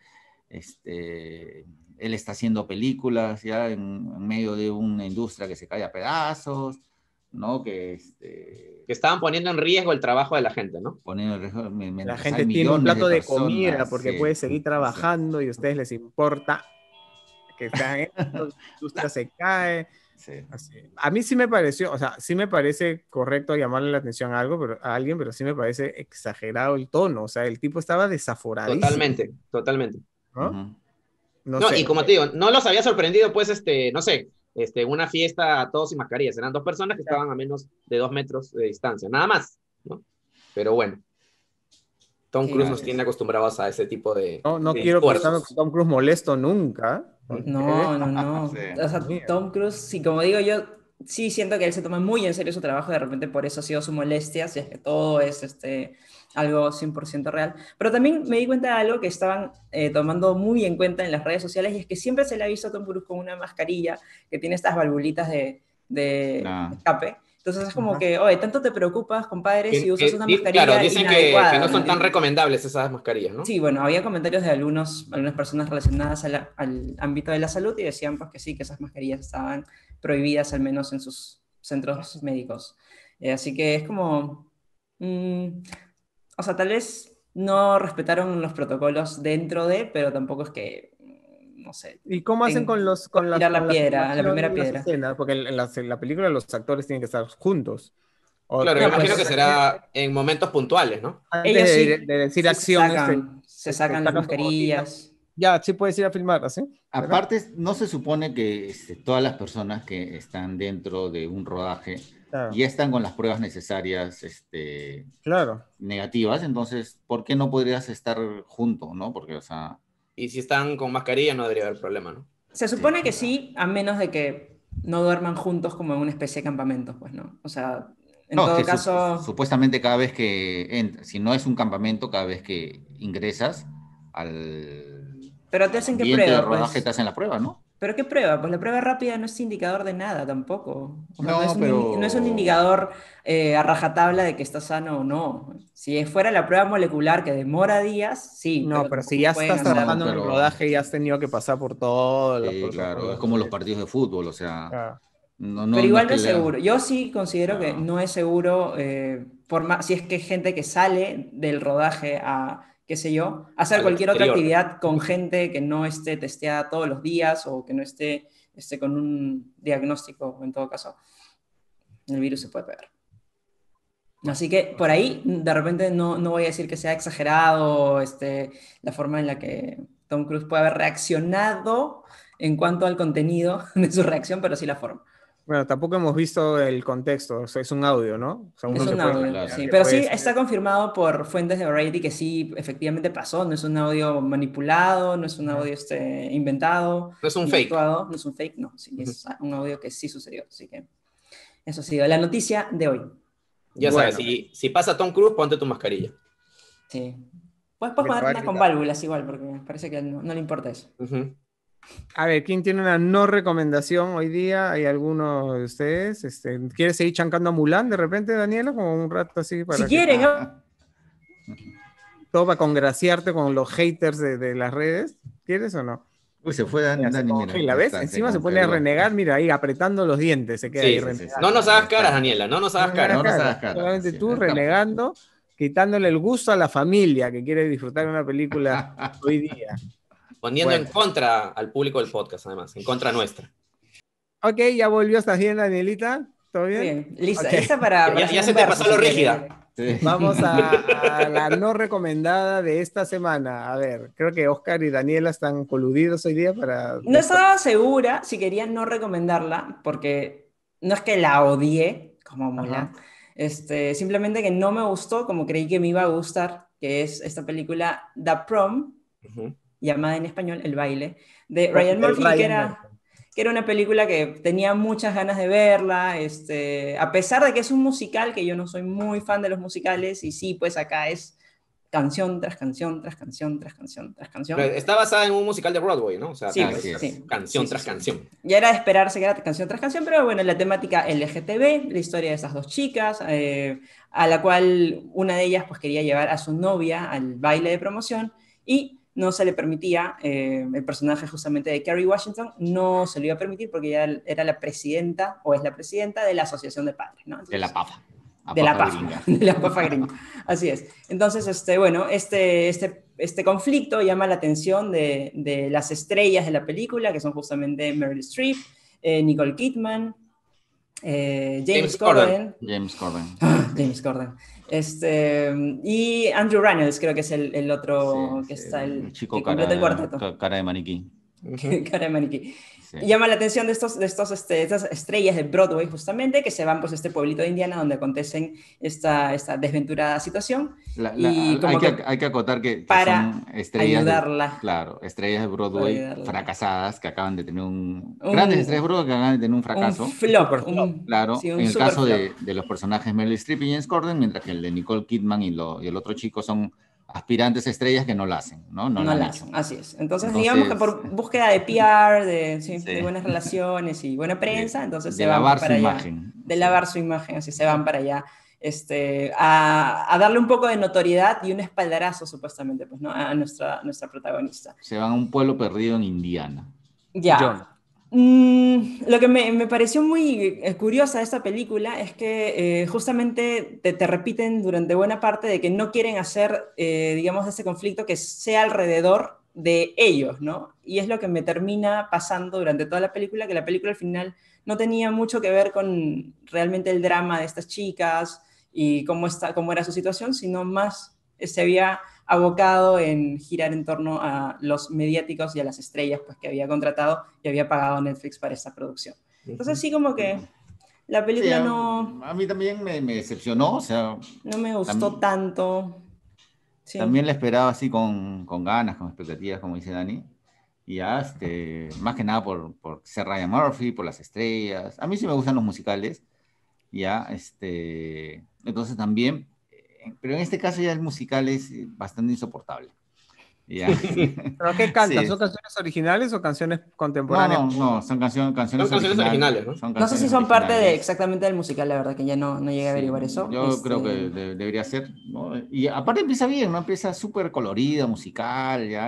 él está haciendo películas ya en medio de una industria que se cae a pedazos, ¿no? Que estaban poniendo en riesgo el trabajo de la gente, ¿no? Poniendo en riesgo, La gente tiene un plato de comida porque puede seguir trabajando y a ustedes les importa que la industria se cae. Sí. Así. A mí sí me pareció, o sea, sí me parece correcto llamarle la atención a alguien, pero sí me parece exagerado el tono. O sea, el tipo estaba desaforadísimo. Totalmente. ¿No? Uh-huh. No, sé. y como te digo, no los había sorprendido, pues, no sé, una fiesta todos sin mascarillas. Eran 2 personas que estaban a menos de 2 metros de distancia, nada más, ¿no? Pero bueno, Tom Cruise nos tiene acostumbrados a ese tipo de No de quiero esfuerzos. pensar con Tom Cruise molesto nunca. No. Sí. O sea, Tom Cruise, sí, como digo yo, sí siento que él se toma muy en serio su trabajo, de repente por eso ha sido su molestia, si es que todo es algo 100% real. Pero también me di cuenta de algo que estaban tomando muy en cuenta en las redes sociales, y es que siempre se le ha visto a Tom Cruise con una mascarilla que tiene estas valvulitas de escape. Entonces es como que, oye, tanto te preocupas, compadre, si usas una mascarilla claro, dicen inadecuada, que no son ¿no? tan recomendables esas mascarillas, ¿no? Sí, bueno, había comentarios de algunas personas relacionadas al ámbito de la salud y decían pues que sí, que esas mascarillas estaban prohibidas al menos en sus centros médicos. Así que es como, o sea, tal vez no respetaron los protocolos dentro de, pero tampoco es que, no sé. ¿Y cómo hacen con las tirar la piedra, la primera filmaciones, las piedra? escenas? Porque en la película los actores tienen que estar juntos. Claro, yo No, imagino pues, que será en momentos puntuales, ¿no? Antes ellos sí de decir se acciones, se sacan las sacan su botella. mascarillas. Ya, sí puedes ir a filmar, ¿así? Aparte, no se supone que todas las personas que están dentro de un rodaje Claro. ya están con las pruebas necesarias Claro. negativas, entonces, ¿por qué no podrías estar junto, no? Porque, o sea... Y si están con mascarilla no debería haber problema, ¿no? Se supone que claro. sí, a menos de que no duerman juntos como en una especie de campamento, pues, ¿no? O sea, en No, todo es que caso... supuestamente cada vez que si no es un campamento, cada vez que ingresas Pero te al hacen qué ambiente de prueba, rodaje pues. te hacen la prueba, ¿no? ¿Pero qué prueba? Pues la prueba rápida no es indicador de nada tampoco. O sea, No, no es un indicador a rajatabla de que estás sano o no. Si fuera la prueba molecular que demora días, sí. No, pero si tampoco ya pueden estás hacer... trabajando en el rodaje y has tenido que pasar por todos los Sí, claro, protocolos. es como los partidos de fútbol, o sea, Claro. Pero no igual es no que es seguro. Yo sí considero que No. no es seguro, si es que hay gente que sale del rodaje a, qué sé yo, hacer Al cualquier otra exterior. actividad con gente que no esté testeada todos los días o que no esté con un diagnóstico, en todo caso. El virus se puede pegar. Así que por ahí, de repente, no voy a decir que sea exagerado la forma en la que Tom Cruise puede haber reaccionado en cuanto al contenido de su reacción, pero sí la forma. Bueno, tampoco hemos visto el contexto, o sea, es un audio, ¿no? O sea, Es uno se un puede audio, imaginar sí. que Pero puede sí ser- está confirmado por fuentes de Variety que sí, efectivamente pasó. No es un audio manipulado, no es un audio inventado, No es un ni fake. actuado, no es un fake, no. Sí, es un audio que sí sucedió. Así que eso ha sido la noticia de hoy. Ya Bueno. sabes, si pasa Tom Cruise, ponte tu mascarilla. Sí. Puedes Que te va ponerte a una con gritar. válvulas igual, porque me parece que no le importa eso. Ujú. A ver, ¿quién tiene una no recomendación hoy día? ¿Hay alguno de ustedes? ¿Quieres seguir chancando a Mulan de repente, Daniela? Como un rato así para Si que quieren, todo para congraciarte con los haters de las redes. ¿Quieres o no? Uy, se fue Mira, se Dani, mira, congela, ya ¿ves? está, Encima se pone a congeló. renegar, mira ahí apretando los dientes, se queda ahí Sí. renegando. No nos hagas Ahí está. caras, Daniela, no nos hagas No me hagas caras. No nos caras, hagas caras, solamente sí, tú acá, pues. renegando, quitándole el gusto a la familia que quiere disfrutar de una película hoy día. Poniendo en Bueno. contra al público del podcast, además, en contra nuestra. Ok, ya volvió, ¿estás bien, Danielita? ¿Todo bien? bien, lista, Ok. lista para Ya hacer se un te verso, pasó lo si quieren. rígida. Sí. Vamos a la no recomendada de esta semana. A ver, creo que Oscar y Daniela están coludidos hoy día para... No estaba segura si quería no recomendarla, porque no es que la odié, como Mulan, simplemente que no me gustó como creí que me iba a gustar, que es esta película The Prom, Ujú. llamada en español El Baile, de Con Ryan el Murphy, Ryan que Murphy. que era una película que tenía muchas ganas de verla, a pesar de que es un musical, que yo no soy muy fan de los musicales, y sí, pues acá es canción tras canción, tras canción, tras canción, tras canción. Pero está basada en un musical de Broadway, ¿no? O sea, sí, sí. Canción tras canción. Ya era de esperarse que era canción tras canción, pero bueno, la temática LGTB, la historia de esas dos chicas, a la cual una de ellas pues quería llevar a su novia al baile de promoción y no se le permitía, el personaje justamente de Kerry Washington no se lo iba a permitir porque ella era la presidenta, o es la presidenta de la Asociación de Padres, ¿no? Entonces, de la PAFA. De la PAFA, de la PAFA gringa. Así es. Entonces, bueno, este conflicto llama la atención de las estrellas de la película, que son justamente Meryl Streep, Nicole Kidman, James Corden. James Corden. James Corden. Y Andrew Rannells, creo que es el otro que está el chico que completa el cuarteto. Cara de maniquí. Cara de maniquí. Sí. Llama la atención de estas estrellas de Broadway, justamente, que se van pues, a este pueblito de Indiana donde acontecen esta desventurada situación. Hay que acotar que para son estrellas ayudarla. Claro, estrellas de Broadway fracasadas que acaban de tener grandes estrellas de Broadway que acaban de tener un fracaso. Un flop. Claro, en el caso de los personajes Meryl Streep y James Corden, mientras que el de Nicole Kidman y el otro chico son aspirantes estrellas que no la hacen, ¿no? No la hacen, así es. Entonces, digamos que por búsqueda de PR, de buenas relaciones y buena prensa, entonces se van para allá. De lavar su imagen, así se van para allá, a darle un poco de notoriedad y un espaldarazo, supuestamente, pues, ¿no? A nuestra protagonista. Se van a un pueblo perdido en Indiana. Ya. Lo que me pareció muy curiosa de esta película es que justamente te repiten durante buena parte de que no quieren hacer, digamos, ese conflicto que sea alrededor de ellos, ¿no? Y es lo que me termina pasando durante toda la película, que la película al final no tenía mucho que ver con realmente el drama de estas chicas y cómo era su situación, sino más se había abocado en girar en torno a los mediáticos y a las estrellas pues, que había contratado y había pagado Netflix para esta producción. Entonces sí como que la película no... A mí también me decepcionó, o sea... No me gustó tanto. Sí. También la esperaba así con ganas, con expectativas, como dice Dani. Y ya, más que nada por ser Ryan Murphy, por las estrellas. A mí sí me gustan los musicales. Ya, entonces también... Pero en este caso ya el musical es bastante insoportable. Ya. ¿Pero qué cantan? Sí. ¿Son canciones originales o canciones contemporáneas? No, son canciones originales. ¿No? No sé si son parte exactamente del musical, la verdad, que ya no llegué a averiguar eso. Yo creo que debería ser, ¿no? Y aparte empieza bien, ¿no? Empieza súper colorida, musical, ya,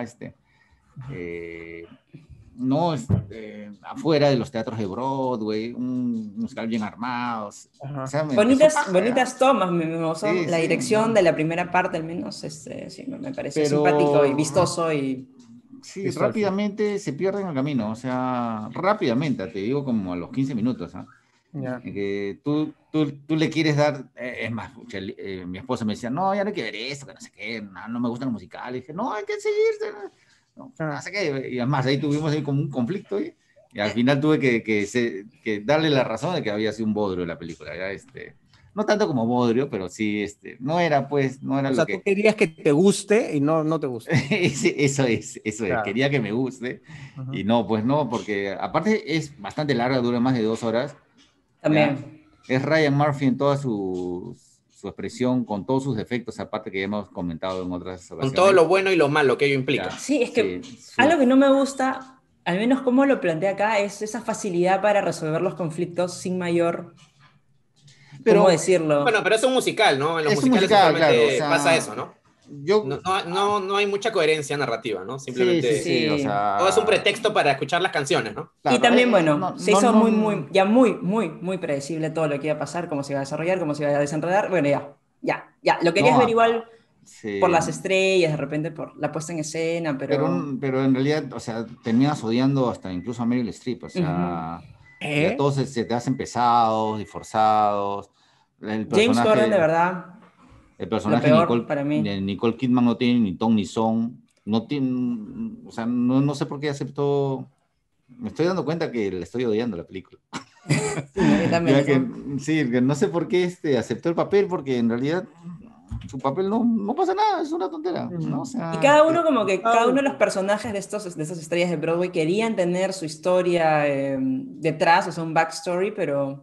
no afuera de los teatros de Broadway, un musical bien armado. O sea, bonitas tomas, la dirección de la primera parte al menos, sí, me parece simpático y vistoso y... Sí, rápidamente se pierde en el camino, o sea, rápidamente, te digo como a los 15 minutos, ¿eh? Yeah. Que tú le quieres dar, es más, mi esposa me decía, no, ya no hay que ver eso, que no sé qué, no me gustan los musicales, y dije, no, hay que seguirse, no sé qué, y además ahí tuvimos ahí como un conflicto, y al final tuve que darle la razón de que había sido un bodrio la película, ya, no tanto como bodrio, pero sí, no era o sea, tú querías que te guste y no te guste. Eso es, claro. Quería que me guste, y no, pues no, porque aparte es bastante larga, dura más de 2 horas. También. Es Ryan Murphy en toda su expresión, con todos sus defectos, aparte que ya hemos comentado en otras ocasiones. Con todo lo bueno y lo malo que ello implica. Sí, es que algo que no me gusta, al menos como lo plantea acá, es esa facilidad para resolver los conflictos sin mayor... ¿Cómo decirlo? Bueno, pero es un musical, ¿no? En los musicales claro, o sea, pasa eso, ¿no? No hay mucha coherencia narrativa, ¿no? Simplemente sí, o sea... todo es un pretexto para escuchar las canciones, ¿no? Claro, y también, bueno, se hizo muy predecible todo lo que iba a pasar, cómo se iba a desarrollar, cómo se iba a desenredar. Bueno, ya. Lo querías ver igual por las estrellas, de repente por la puesta en escena, pero en realidad, o sea, terminas odiando hasta incluso a Meryl Streep, o sea... Ya todos se te hacen pesados y forzados. James Corden, de verdad... El personaje de Nicole Kidman no tiene ni ton ni son. No tiene, o sea, no sé por qué aceptó. Me estoy dando cuenta que le estoy odiando la película. Sí, también que no sé por qué aceptó el papel, porque en realidad su papel no pasa nada, es una tontera, ¿no? O sea, y cada uno cada uno de los personajes de estas estrellas de Broadway querían tener su historia detrás, o sea, un backstory, pero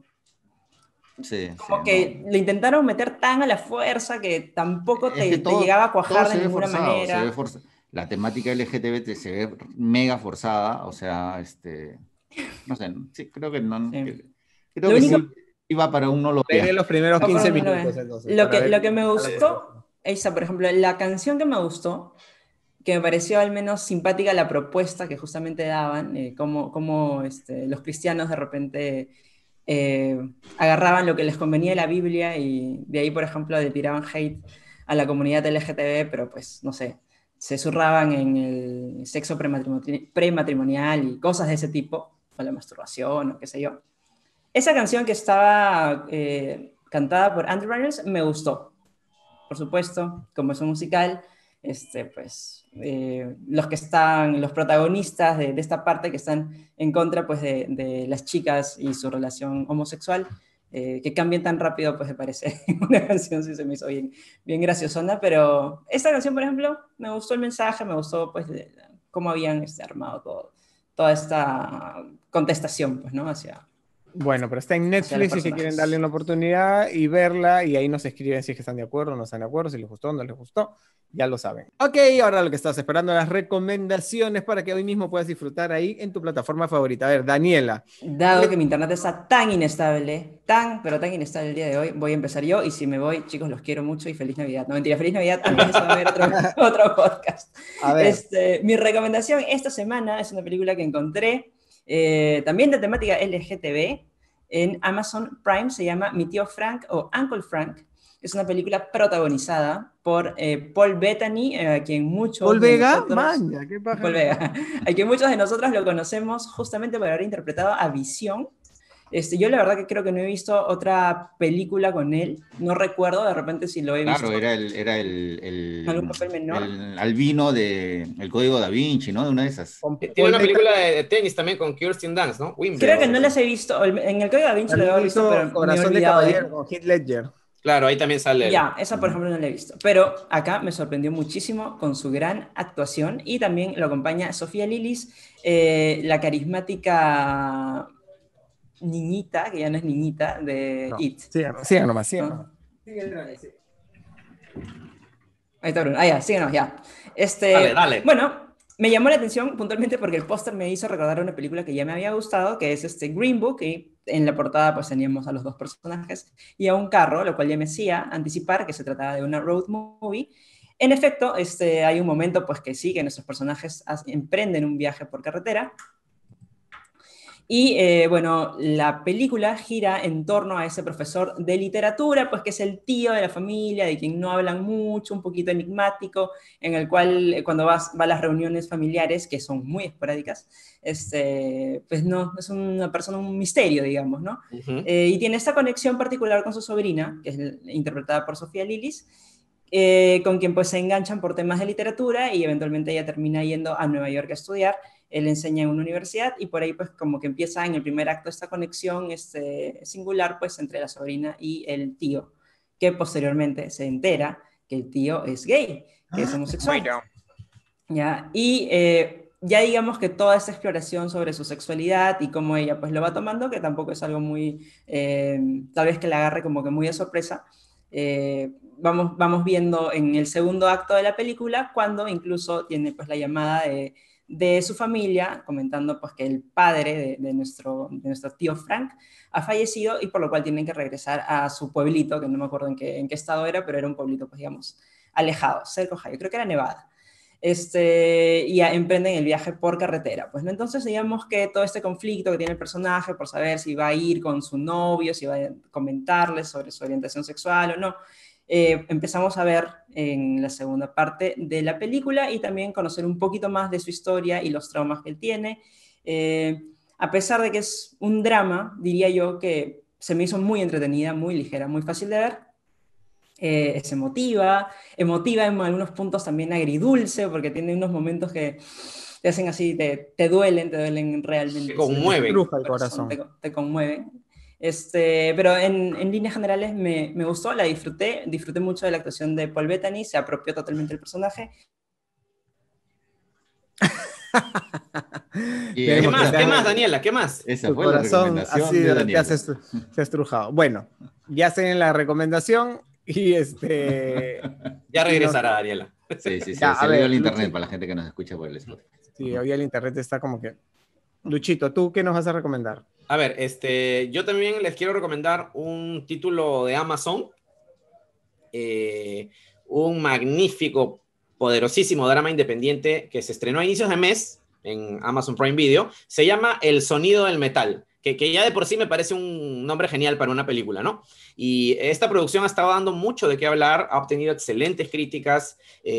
como que lo intentaron meter tan a la fuerza que tampoco te llegaba a cuajar de ninguna manera. La temática LGTB se ve mega forzada, o sea, no sé, sí, creo que no. Sí. Creo que sí iba para uno lo que los primeros 15 minutos. Entonces, lo que me gustó, esa, por ejemplo, la canción que me gustó, que me pareció al menos simpática la propuesta que justamente daban, cómo los cristianos de repente agarraban lo que les convenía de la Biblia y de ahí, por ejemplo, le tiraban hate a la comunidad LGTB, pero pues, no sé, se zurraban en el sexo prematrimonial y cosas de ese tipo, o la masturbación o qué sé yo. Esa canción que estaba cantada por Andrew Rannells me gustó, por supuesto, como es un musical, pues los protagonistas de esta parte que están en contra pues de las chicas y su relación homosexual, que cambien tan rápido, pues me parece una canción, sí se me hizo bien graciosona, pero esta canción, por ejemplo, me gustó el mensaje, me gustó pues cómo habían armado toda esta contestación, pues, ¿no? Bueno, pero está en Netflix si quieren darle una oportunidad y verla, y ahí nos escriben si es que están de acuerdo o no están de acuerdo, si les gustó o no les gustó, ya lo saben. Ok, ahora lo que estás esperando, las recomendaciones para que hoy mismo puedas disfrutar ahí en tu plataforma favorita. A ver, Daniela. Dado que mi internet está tan inestable, pero tan inestable el día de hoy, voy a empezar yo, y si me voy, chicos, los quiero mucho y feliz Navidad. No, mentira, feliz Navidad, antes de eso va a haber otro podcast. A ver. Mi recomendación esta semana es una película que encontré, también de temática LGTB, en Amazon Prime, se llama Mi tío Frank o Uncle Frank. Es una película protagonizada por Paul Bettany, a quien muchos Paul Vega, de nosotros... Maña, ¿qué pasa? Paul Vega, a quien muchos de nosotros lo conocemos justamente por haber interpretado a Visión. Yo la verdad que creo que no he visto otra película con él, no recuerdo de repente si lo he visto. Claro, era el algún papel menor. El albino de El Código Da Vinci, ¿no? De una de esas. Tiene una película de tenis también con Kirsten Dunst, ¿no? Creo que no las he visto, en El Código Da Vinci lo he visto, pero Corazón de Caballero con Heath Ledger. Claro, ahí también sale. Ya, esa por ejemplo no la he visto, pero acá me sorprendió muchísimo con su gran actuación, y también lo acompaña Sofía Lillis, la carismática niñita, que ya no es niñita, de It. Sigan nomás. Ahí está Bruno. Ya, sigan nomás, ya. Dale. Bueno, me llamó la atención puntualmente porque el póster me hizo recordar una película que ya me había gustado, que es Green Book, y en la portada pues teníamos a los dos personajes y a un carro, lo cual ya me hacía anticipar que se trataba de una road movie. En efecto, hay un momento pues que sí, que nuestros personajes emprenden un viaje por carretera. Y bueno, la película gira en torno a ese profesor de literatura, pues que es el tío de la familia, de quien no hablan mucho, un poquito enigmático, en el cual cuando va a las reuniones familiares, que son muy esporádicas, pues no, es una persona, un misterio, digamos, ¿no? Y tiene esta conexión particular con su sobrina, que es interpretada por Sofía Lillis, con quien pues se enganchan por temas de literatura, y eventualmente ella termina yendo a Nueva York a estudiar. Él enseña en una universidad, y por ahí pues como que empieza en el primer acto esta conexión singular pues entre la sobrina y el tío, que posteriormente se entera que el tío es gay, que es homosexual. ¿Ya? Y ya digamos que toda esta exploración sobre su sexualidad y cómo ella pues lo va tomando, que tampoco es algo muy, tal vez que la agarre como que muy de sorpresa, vamos viendo en el segundo acto de la película, cuando incluso tiene pues la llamada de su familia, comentando pues que el padre de nuestro tío Frank ha fallecido, y por lo cual tienen que regresar a su pueblito, que no me acuerdo en qué estado era, pero era un pueblito pues digamos alejado, cerca de Ohio, creo que era Nevada. Y emprenden el viaje por carretera. Pues, ¿no? Entonces, digamos que todo este conflicto que tiene el personaje por saber si va a ir con su novio, si va a comentarle sobre su orientación sexual o no, empezamos a ver en la segunda parte de la película, y también conocer un poquito más de su historia y los traumas que él tiene. A pesar de que es un drama, diría yo que se me hizo muy entretenida, muy ligera, muy fácil de ver. Es emotiva en algunos puntos, también agridulce, porque tiene unos momentos que te hacen así, te duelen realmente. Te conmueven. Bruja el corazón. Te conmueven. Pero en líneas generales me gustó, la disfruté mucho de la actuación de Paul Bettany, se apropió totalmente del personaje. ¿Qué más, Daniela? ¿Qué más? Esa Tu fue la corazón recomendación así de de repente Daniela. se ha estrujado. Bueno, ya tienen la recomendación y Ya regresará, Daniela. Sí, Ya, se a le dio ver, el internet Luchito. para la gente que nos escucha por el Spotify. Sí, hoy el internet está como que... Luchito, ¿tú qué nos vas a recomendar? A ver, yo también les quiero recomendar un título de Amazon, un magnífico, poderosísimo drama independiente que se estrenó a inicios de mes en Amazon Prime Video. Se llama El sonido del metal, que ya de por sí me parece un nombre genial para una película, ¿no? Y esta producción ha estado dando mucho de qué hablar, ha obtenido excelentes críticas,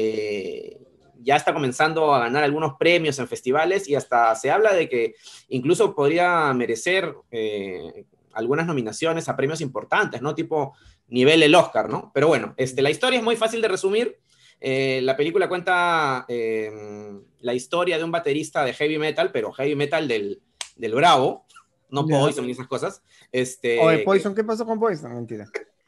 ya está comenzando a ganar algunos premios en festivales y hasta se habla de que incluso podría merecer algunas nominaciones a premios importantes, ¿no? Tipo nivel el Oscar, ¿no? Pero bueno, la historia es muy fácil de resumir. La película cuenta la historia de un baterista de heavy metal, pero heavy metal del bravo, no Poison y esas cosas. Oye, Poison, ¿qué pasó con Poison? Mentira.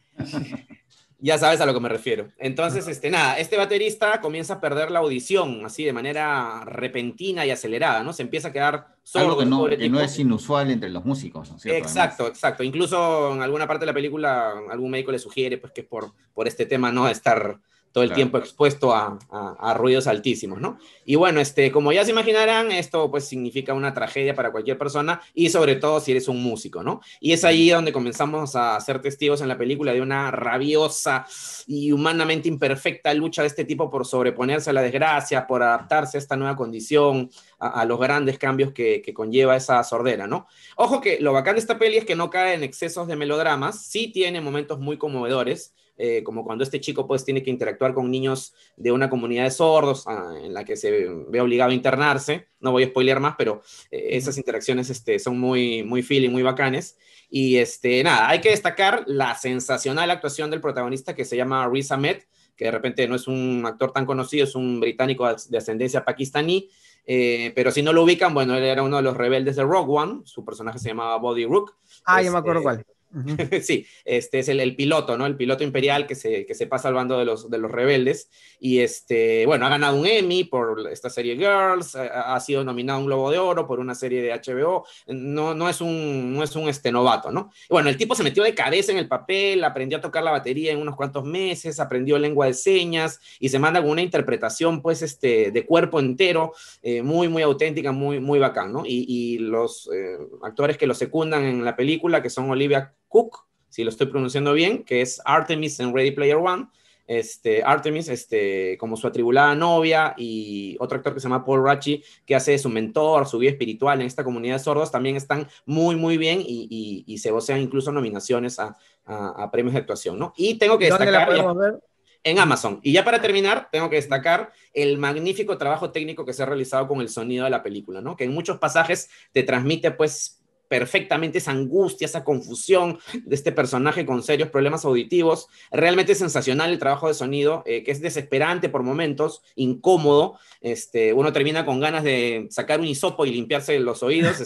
Ya sabes a lo que me refiero. Entonces, nada, este baterista comienza a perder la audición así de manera repentina y acelerada, ¿no? Se empieza a quedar sordo. Algo que no es inusual entre los músicos, ¿no es cierto? Exacto, Además. exacto. Incluso en alguna parte de la película algún médico le sugiere pues, que es por este tema, ¿no? Estar todo el tiempo expuesto a ruidos altísimos, ¿no? Y bueno, como ya se imaginarán, esto pues significa una tragedia para cualquier persona y sobre todo si eres un músico, ¿no? Y es ahí donde comenzamos a ser testigos en la película de una rabiosa y humanamente imperfecta lucha de este tipo por sobreponerse a la desgracia, por adaptarse a esta nueva condición, a los grandes cambios que conlleva esa sordera, ¿no? Ojo que lo bacán de esta peli es que no cae en excesos de melodramas, sí tiene momentos muy conmovedores, como cuando este chico pues tiene que interactuar con niños de una comunidad de sordos en la que se ve obligado a internarse. No voy a spoilear más, pero esas interacciones son muy, muy feeling, muy bacanes. Y nada, hay que destacar la sensacional actuación del protagonista que se llama Riz Ahmed, que de repente no es un actor tan conocido, es un británico de ascendencia pakistaní, pero si no lo ubican, bueno, él era uno de los rebeldes de Rogue One, su personaje se llamaba Buddy Rook. Ah, yo me acuerdo cuál. Sí, este es el piloto, ¿no? El piloto imperial que se pasa al bando de los rebeldes. Y bueno, ha ganado un Emmy por esta serie Girls, ha sido nominado a un Globo de Oro por una serie de HBO. No es un novato, ¿no? Y bueno, el tipo se metió de cabeza en el papel, aprendió a tocar la batería en unos cuantos meses, aprendió lengua de señas y se manda con una interpretación, pues, de cuerpo entero, muy, muy auténtica, muy, muy bacán, ¿no? Y los actores que lo secundan en la película, que son Olivia Cook, si lo estoy pronunciando bien, que es Artemis en Ready Player One, Artemis, como su atribulada novia, y otro actor que se llama Paul Raci, que hace de su mentor, su guía espiritual en esta comunidad de sordos, también están muy, muy bien y se vocean incluso nominaciones a premios de actuación, ¿no? Y tengo que destacar... ¿Dónde la podemos ver? En Amazon. Y ya para terminar, tengo que destacar el magnífico trabajo técnico que se ha realizado con el sonido de la película, ¿no? Que en muchos pasajes te transmite, pues, perfectamente esa angustia, esa confusión de este personaje con serios problemas auditivos. Realmente es sensacional el trabajo de sonido, que es desesperante por momentos, incómodo. Uno termina con ganas de sacar un hisopo y limpiarse los oídos.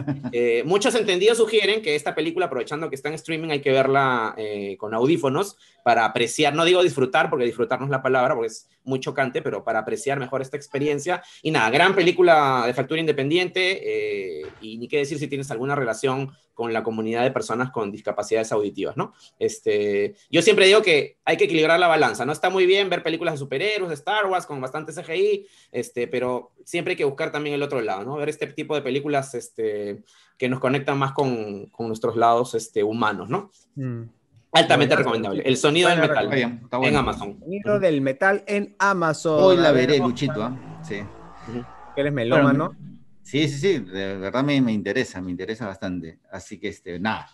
Muchos entendidos sugieren que esta película, aprovechando que está en streaming, hay que verla con audífonos para apreciar, no digo disfrutar, porque disfrutar no es la palabra, porque es muy chocante, pero para apreciar mejor esta experiencia. Y nada, gran película de factura independiente, y ni qué decir si tienes alguna relación con la comunidad de personas con discapacidades auditivas, ¿no? Yo siempre digo que hay que equilibrar la balanza, ¿no? Está muy bien ver películas de superhéroes, de Star Wars, con bastante CGI, pero siempre hay que buscar también el otro lado, ¿no? Ver este tipo de películas que nos conectan más con nuestros lados humanos, ¿no? Altamente recomendable. El sonido del metal Está bueno. en Amazon. El sonido del metal en Amazon. Hoy la veré, Luchito. Sí. Eres melómano. Bueno, sí, de verdad me interesa bastante. Así que, nada.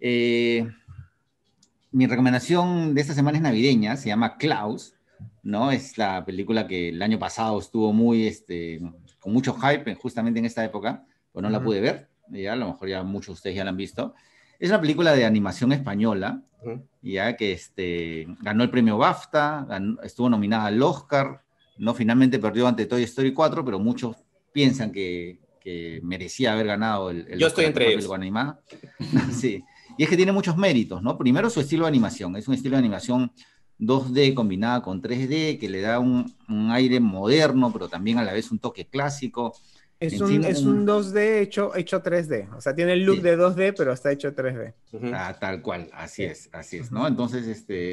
Mi recomendación de esta semana es navideña, se llama Klaus, ¿no? Es la película que el año pasado estuvo muy, con mucho hype, justamente en esta época, pues no la pude ver, ya, a lo mejor ya muchos de ustedes ya la han visto. Es una película de animación española, ya que ganó el premio BAFTA, estuvo nominada al Oscar, no, finalmente perdió ante Toy Story 4, pero muchos piensan que merecía haber ganado el Yo Oscar estoy entre ellos. Animada. Sí. Y es que tiene muchos méritos, ¿no? Primero su estilo de animación, es un estilo de animación 2D combinada con 3D, que le da un aire moderno, pero también a la vez un toque clásico. Es En fin, un 2D hecho 3D. O sea, tiene el look sí. de 2D, pero está hecho 3D. Tal cual, así Sí. es, ¿no? Entonces,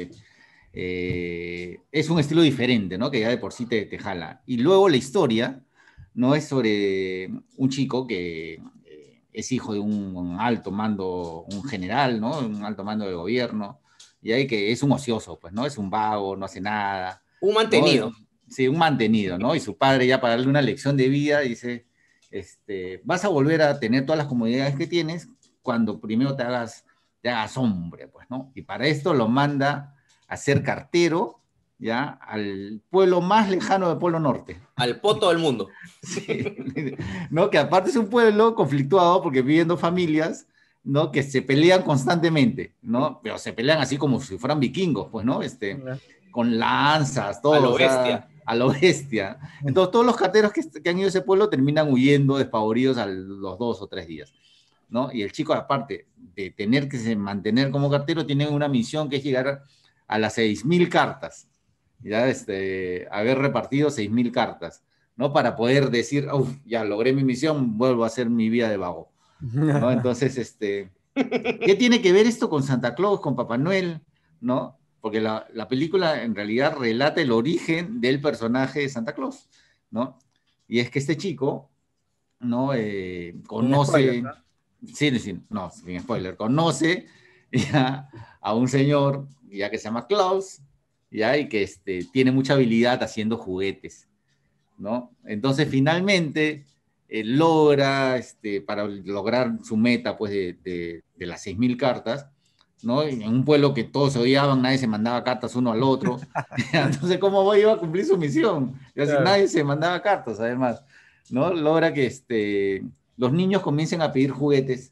es un estilo diferente, ¿no? Que ya de por sí te jala. Y luego la historia, ¿no? Es sobre un chico que es hijo de un alto mando, un general, ¿no? Un alto mando del gobierno, y ahí que es un ocioso, pues, ¿no? Es un vago, no hace nada. Un mantenido. ¿No? Sí, un mantenido, ¿no? Y su padre ya para darle una lección de vida dice, vas a volver a tener todas las comodidades que tienes cuando primero te hagas hombre, pues, ¿no? Y para esto lo manda a ser cartero, ¿ya? Al pueblo más lejano del Polo Norte. Al poto del mundo. Sí, ¿no? Que aparte es un pueblo conflictuado porque viven dos familias, ¿no? Que se pelean constantemente, ¿no? Pero se pelean así como si fueran vikingos, pues, ¿no? Con lanzas, todo. A lo o sea, bestia. A lo bestia. Entonces todos los carteros que han ido a ese pueblo terminan huyendo despavoridos a los 2 o 3 días, ¿no? Y el chico, aparte de tener que mantener como cartero, tiene una misión que es llegar a las 6.000 cartas, ya haber repartido 6.000 cartas, ¿no? Para poder decir, ya logré mi misión, vuelvo a hacer mi vida de vago, ¿no? Entonces, ¿qué tiene que ver esto con Santa Claus, con Papá Noel, ¿no? Porque la película en realidad relata el origen del personaje de Santa Claus, ¿no? Y es que este chico, ¿no? Conoce... Spoiler, ¿no? Sí, no, sin spoiler, conoce ya a un señor ya que se llama Klaus, ya, y que tiene mucha habilidad haciendo juguetes, ¿no? Entonces finalmente logra, para lograr su meta, pues, de las 6.000 cartas, ¿no? En un pueblo que todos se odiaban, nadie se mandaba cartas uno al otro, entonces ¿cómo iba a cumplir su misión? Y así, Claro. nadie se mandaba cartas, además, ¿no? Logra que los niños comiencen a pedir juguetes,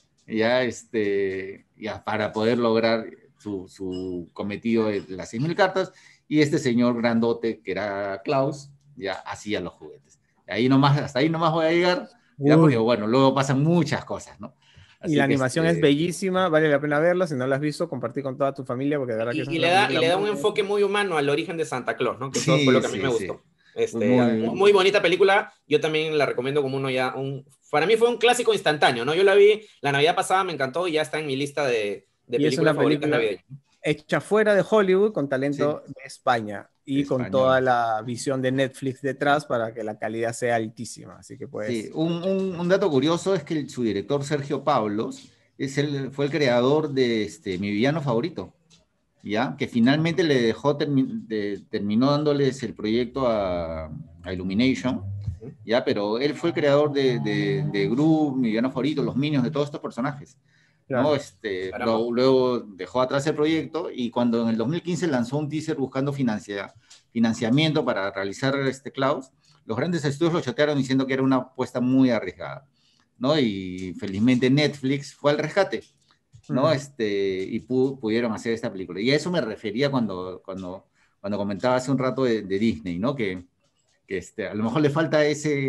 ya para poder lograr su cometido de las 6.000 cartas, y este señor grandote, que era Klaus, ya hacía los juguetes. Hasta ahí nomás voy a llegar, ya, porque bueno, luego pasan muchas cosas, ¿no? Y la animación es bellísima, vale la pena verla, si no la has visto, compartir con toda tu familia, porque de verdad que es una película le da un muy enfoque muy humano al origen de Santa Claus, ¿no? Que eso Sí, fue lo que a mí sí, me sí. gustó. Muy bonita película, yo también la recomiendo como para mí fue un clásico instantáneo, ¿no? Yo la vi la Navidad pasada, me encantó y ya está en mi lista de películas favoritas navideñas. Hecha fuera de Hollywood, con talento de España y con toda la visión de Netflix detrás para que la calidad sea altísima. Así que pues... Sí, un dato curioso es que su director Sergio Pablos fue el creador de Mi villano favorito, ¿ya? Que finalmente le dejó, terminó dándoles el proyecto a Illumination, ¿ya? Pero él fue el creador de Gru, Mi villano favorito, Los Minions, de todos estos personajes, ¿no? Luego dejó atrás el proyecto, y cuando en el 2015 lanzó un teaser buscando financiamiento para realizar Klaus, los grandes estudios lo chotearon diciendo que era una apuesta muy arriesgada, ¿no? Y felizmente Netflix fue al rescate, ¿no? Y pudieron hacer esta película. Y a eso me refería cuando comentaba hace un rato de Disney, ¿no? Que a lo mejor le falta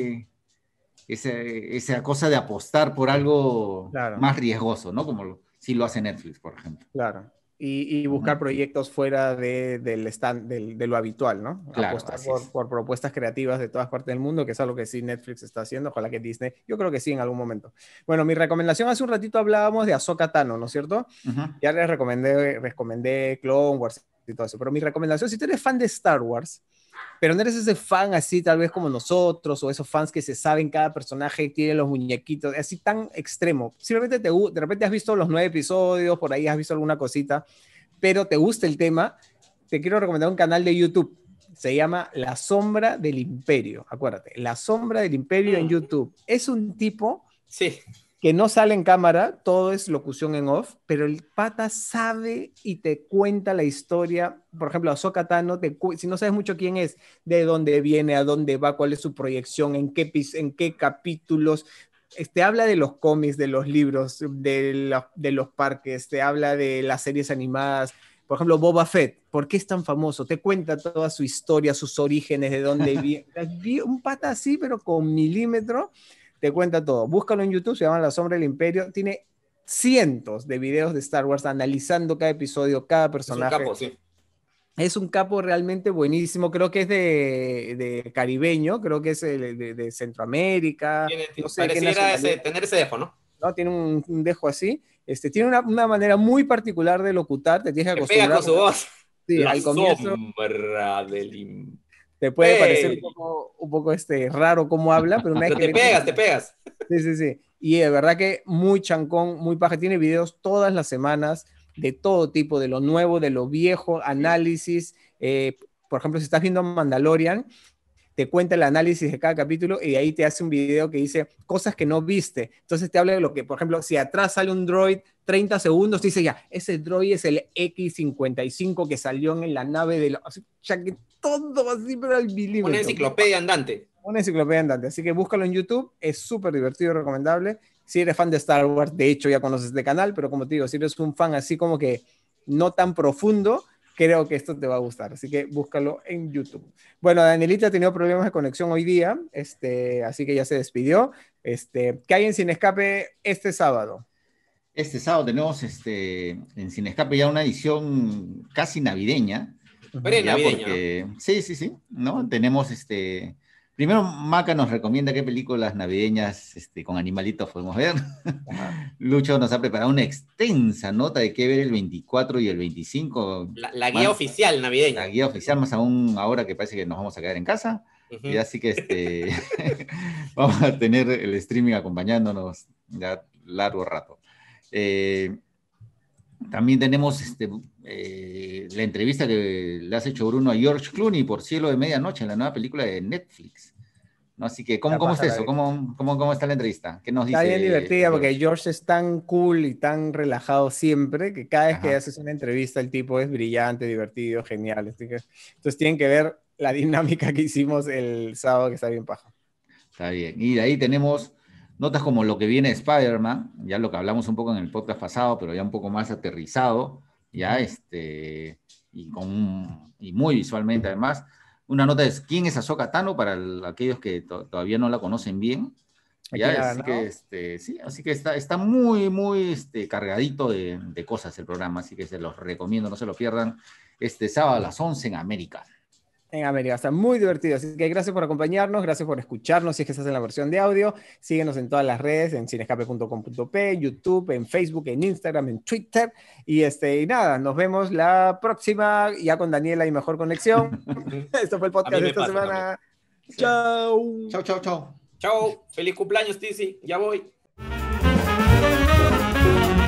esa cosa de apostar por algo más riesgoso, ¿no? Como si lo hace Netflix, por ejemplo. Claro. Y buscar proyectos fuera de lo habitual, ¿no? Claro, apostar por propuestas creativas de todas partes del mundo, que es algo que sí Netflix está haciendo, ojalá que Disney, yo creo que sí en algún momento. Bueno, mi recomendación, hace un ratito hablábamos de Ahsoka Tano, ¿no es cierto? Ya les recomendé Clone Wars y todo eso, pero mi recomendación, si tú eres fan de Star Wars, pero no eres ese fan así tal vez como nosotros, o esos fans que se saben cada personaje, tiene los muñequitos, así tan extremo. Simplemente de repente has visto los 9 episodios, por ahí has visto alguna cosita, pero te gusta el tema, te quiero recomendar un canal de YouTube. Se llama La Sombra del Imperio. Acuérdate, La Sombra del Imperio en YouTube. Es un tipo que no sale en cámara, todo es locución en off, pero el pata sabe y te cuenta la historia. Por ejemplo, Ahsoka Tano, si no sabes mucho quién es, de dónde viene, a dónde va, cuál es su proyección, en qué capítulos. Habla de los cómics, de los libros, de los parques, te habla de las series animadas. Por ejemplo, Boba Fett, ¿por qué es tan famoso? Te cuenta toda su historia, sus orígenes, de dónde viene. Un pata así, pero con milímetro, te cuenta todo. Búscalo en YouTube, se llama La Sombra del Imperio. Tiene cientos de videos de Star Wars analizando cada episodio, cada personaje. Es un capo, sí. Es un capo realmente buenísimo, creo que es de caribeño, creo que es de Centroamérica. No sé pareciera tener ese dejo, ¿no? ¿no? Tiene un dejo así. Tiene una manera muy particular de locutar, te tienes que acostumbrar. Pega con su voz. Sí, la al comienzo sombra del te puede parecer un poco raro cómo habla, pero una vez pero que te pegas. Sí. Y de verdad que muy chancón, muy paja. Tiene videos todas las semanas de todo tipo, de lo nuevo, de lo viejo, análisis. Por ejemplo, si estás viendo Mandalorian, te cuenta el análisis de cada capítulo y de ahí te hace un video que dice cosas que no viste. Entonces te habla de lo que, por ejemplo, si atrás sale un droid 30 segundos, dice ya, ese droid es el X-55 que salió en la nave de ya que todo así, pero al milímetro. Una enciclopedia andante. Una enciclopedia andante. Así que búscalo en YouTube, es súper divertido y recomendable. Si eres fan de Star Wars, de hecho ya conoces este canal, pero como te digo, si eres un fan así como que no tan profundo, creo que esto te va a gustar, así que búscalo en YouTube. Bueno, Danielita ha tenido problemas de conexión hoy día, así que ya se despidió. ¿Qué hay en Sin Escape este sábado? Este sábado tenemos en Sin Escape ya una edición casi navideña. Pre-navideña, ¿no? Sí, ¿no? Tenemos primero, Maca nos recomienda qué películas navideñas con animalitos podemos ver. Lucho nos ha preparado una extensa nota de qué ver el 24 y el 25. La guía oficial navideña. La guía oficial, más aún ahora que parece que nos vamos a quedar en casa. Y así que vamos a tener el streaming acompañándonos ya largo rato. También tenemos la entrevista que le has hecho, Bruno, a George Clooney por Cielo de Medianoche, en la nueva película de Netflix. ¿No? Así que, ¿cómo está eso? ¿Cómo está la entrevista? ¿Qué nos dice? Está bien divertida porque George es tan cool y tan relajado siempre que cada vez que haces una entrevista el tipo es brillante, divertido, genial. Entonces tienen que ver la dinámica que hicimos el sábado, que está bien paja. Está bien. Y de ahí tenemos notas como lo que viene de Spider-Man, ya lo que hablamos un poco en el podcast pasado, pero ya un poco más aterrizado, ya y muy visualmente además. Una nota es quién es Ahsoka Tano para aquellos que todavía no la conocen bien. Ya, así que está muy, muy cargadito de cosas el programa, así que se los recomiendo, no se lo pierdan. Este sábado a las 11 en América. En América, está muy divertido, así que gracias por acompañarnos, gracias por escucharnos, si es que estás en la versión de audio, síguenos en todas las redes, en cinescape.com.p, en YouTube, en Facebook, en Instagram, en Twitter, y nada, nos vemos la próxima, ya con Daniela y mejor conexión. Esto fue el podcast de esta semana. Chao. Chao. Feliz cumpleaños, Tizi, ya voy.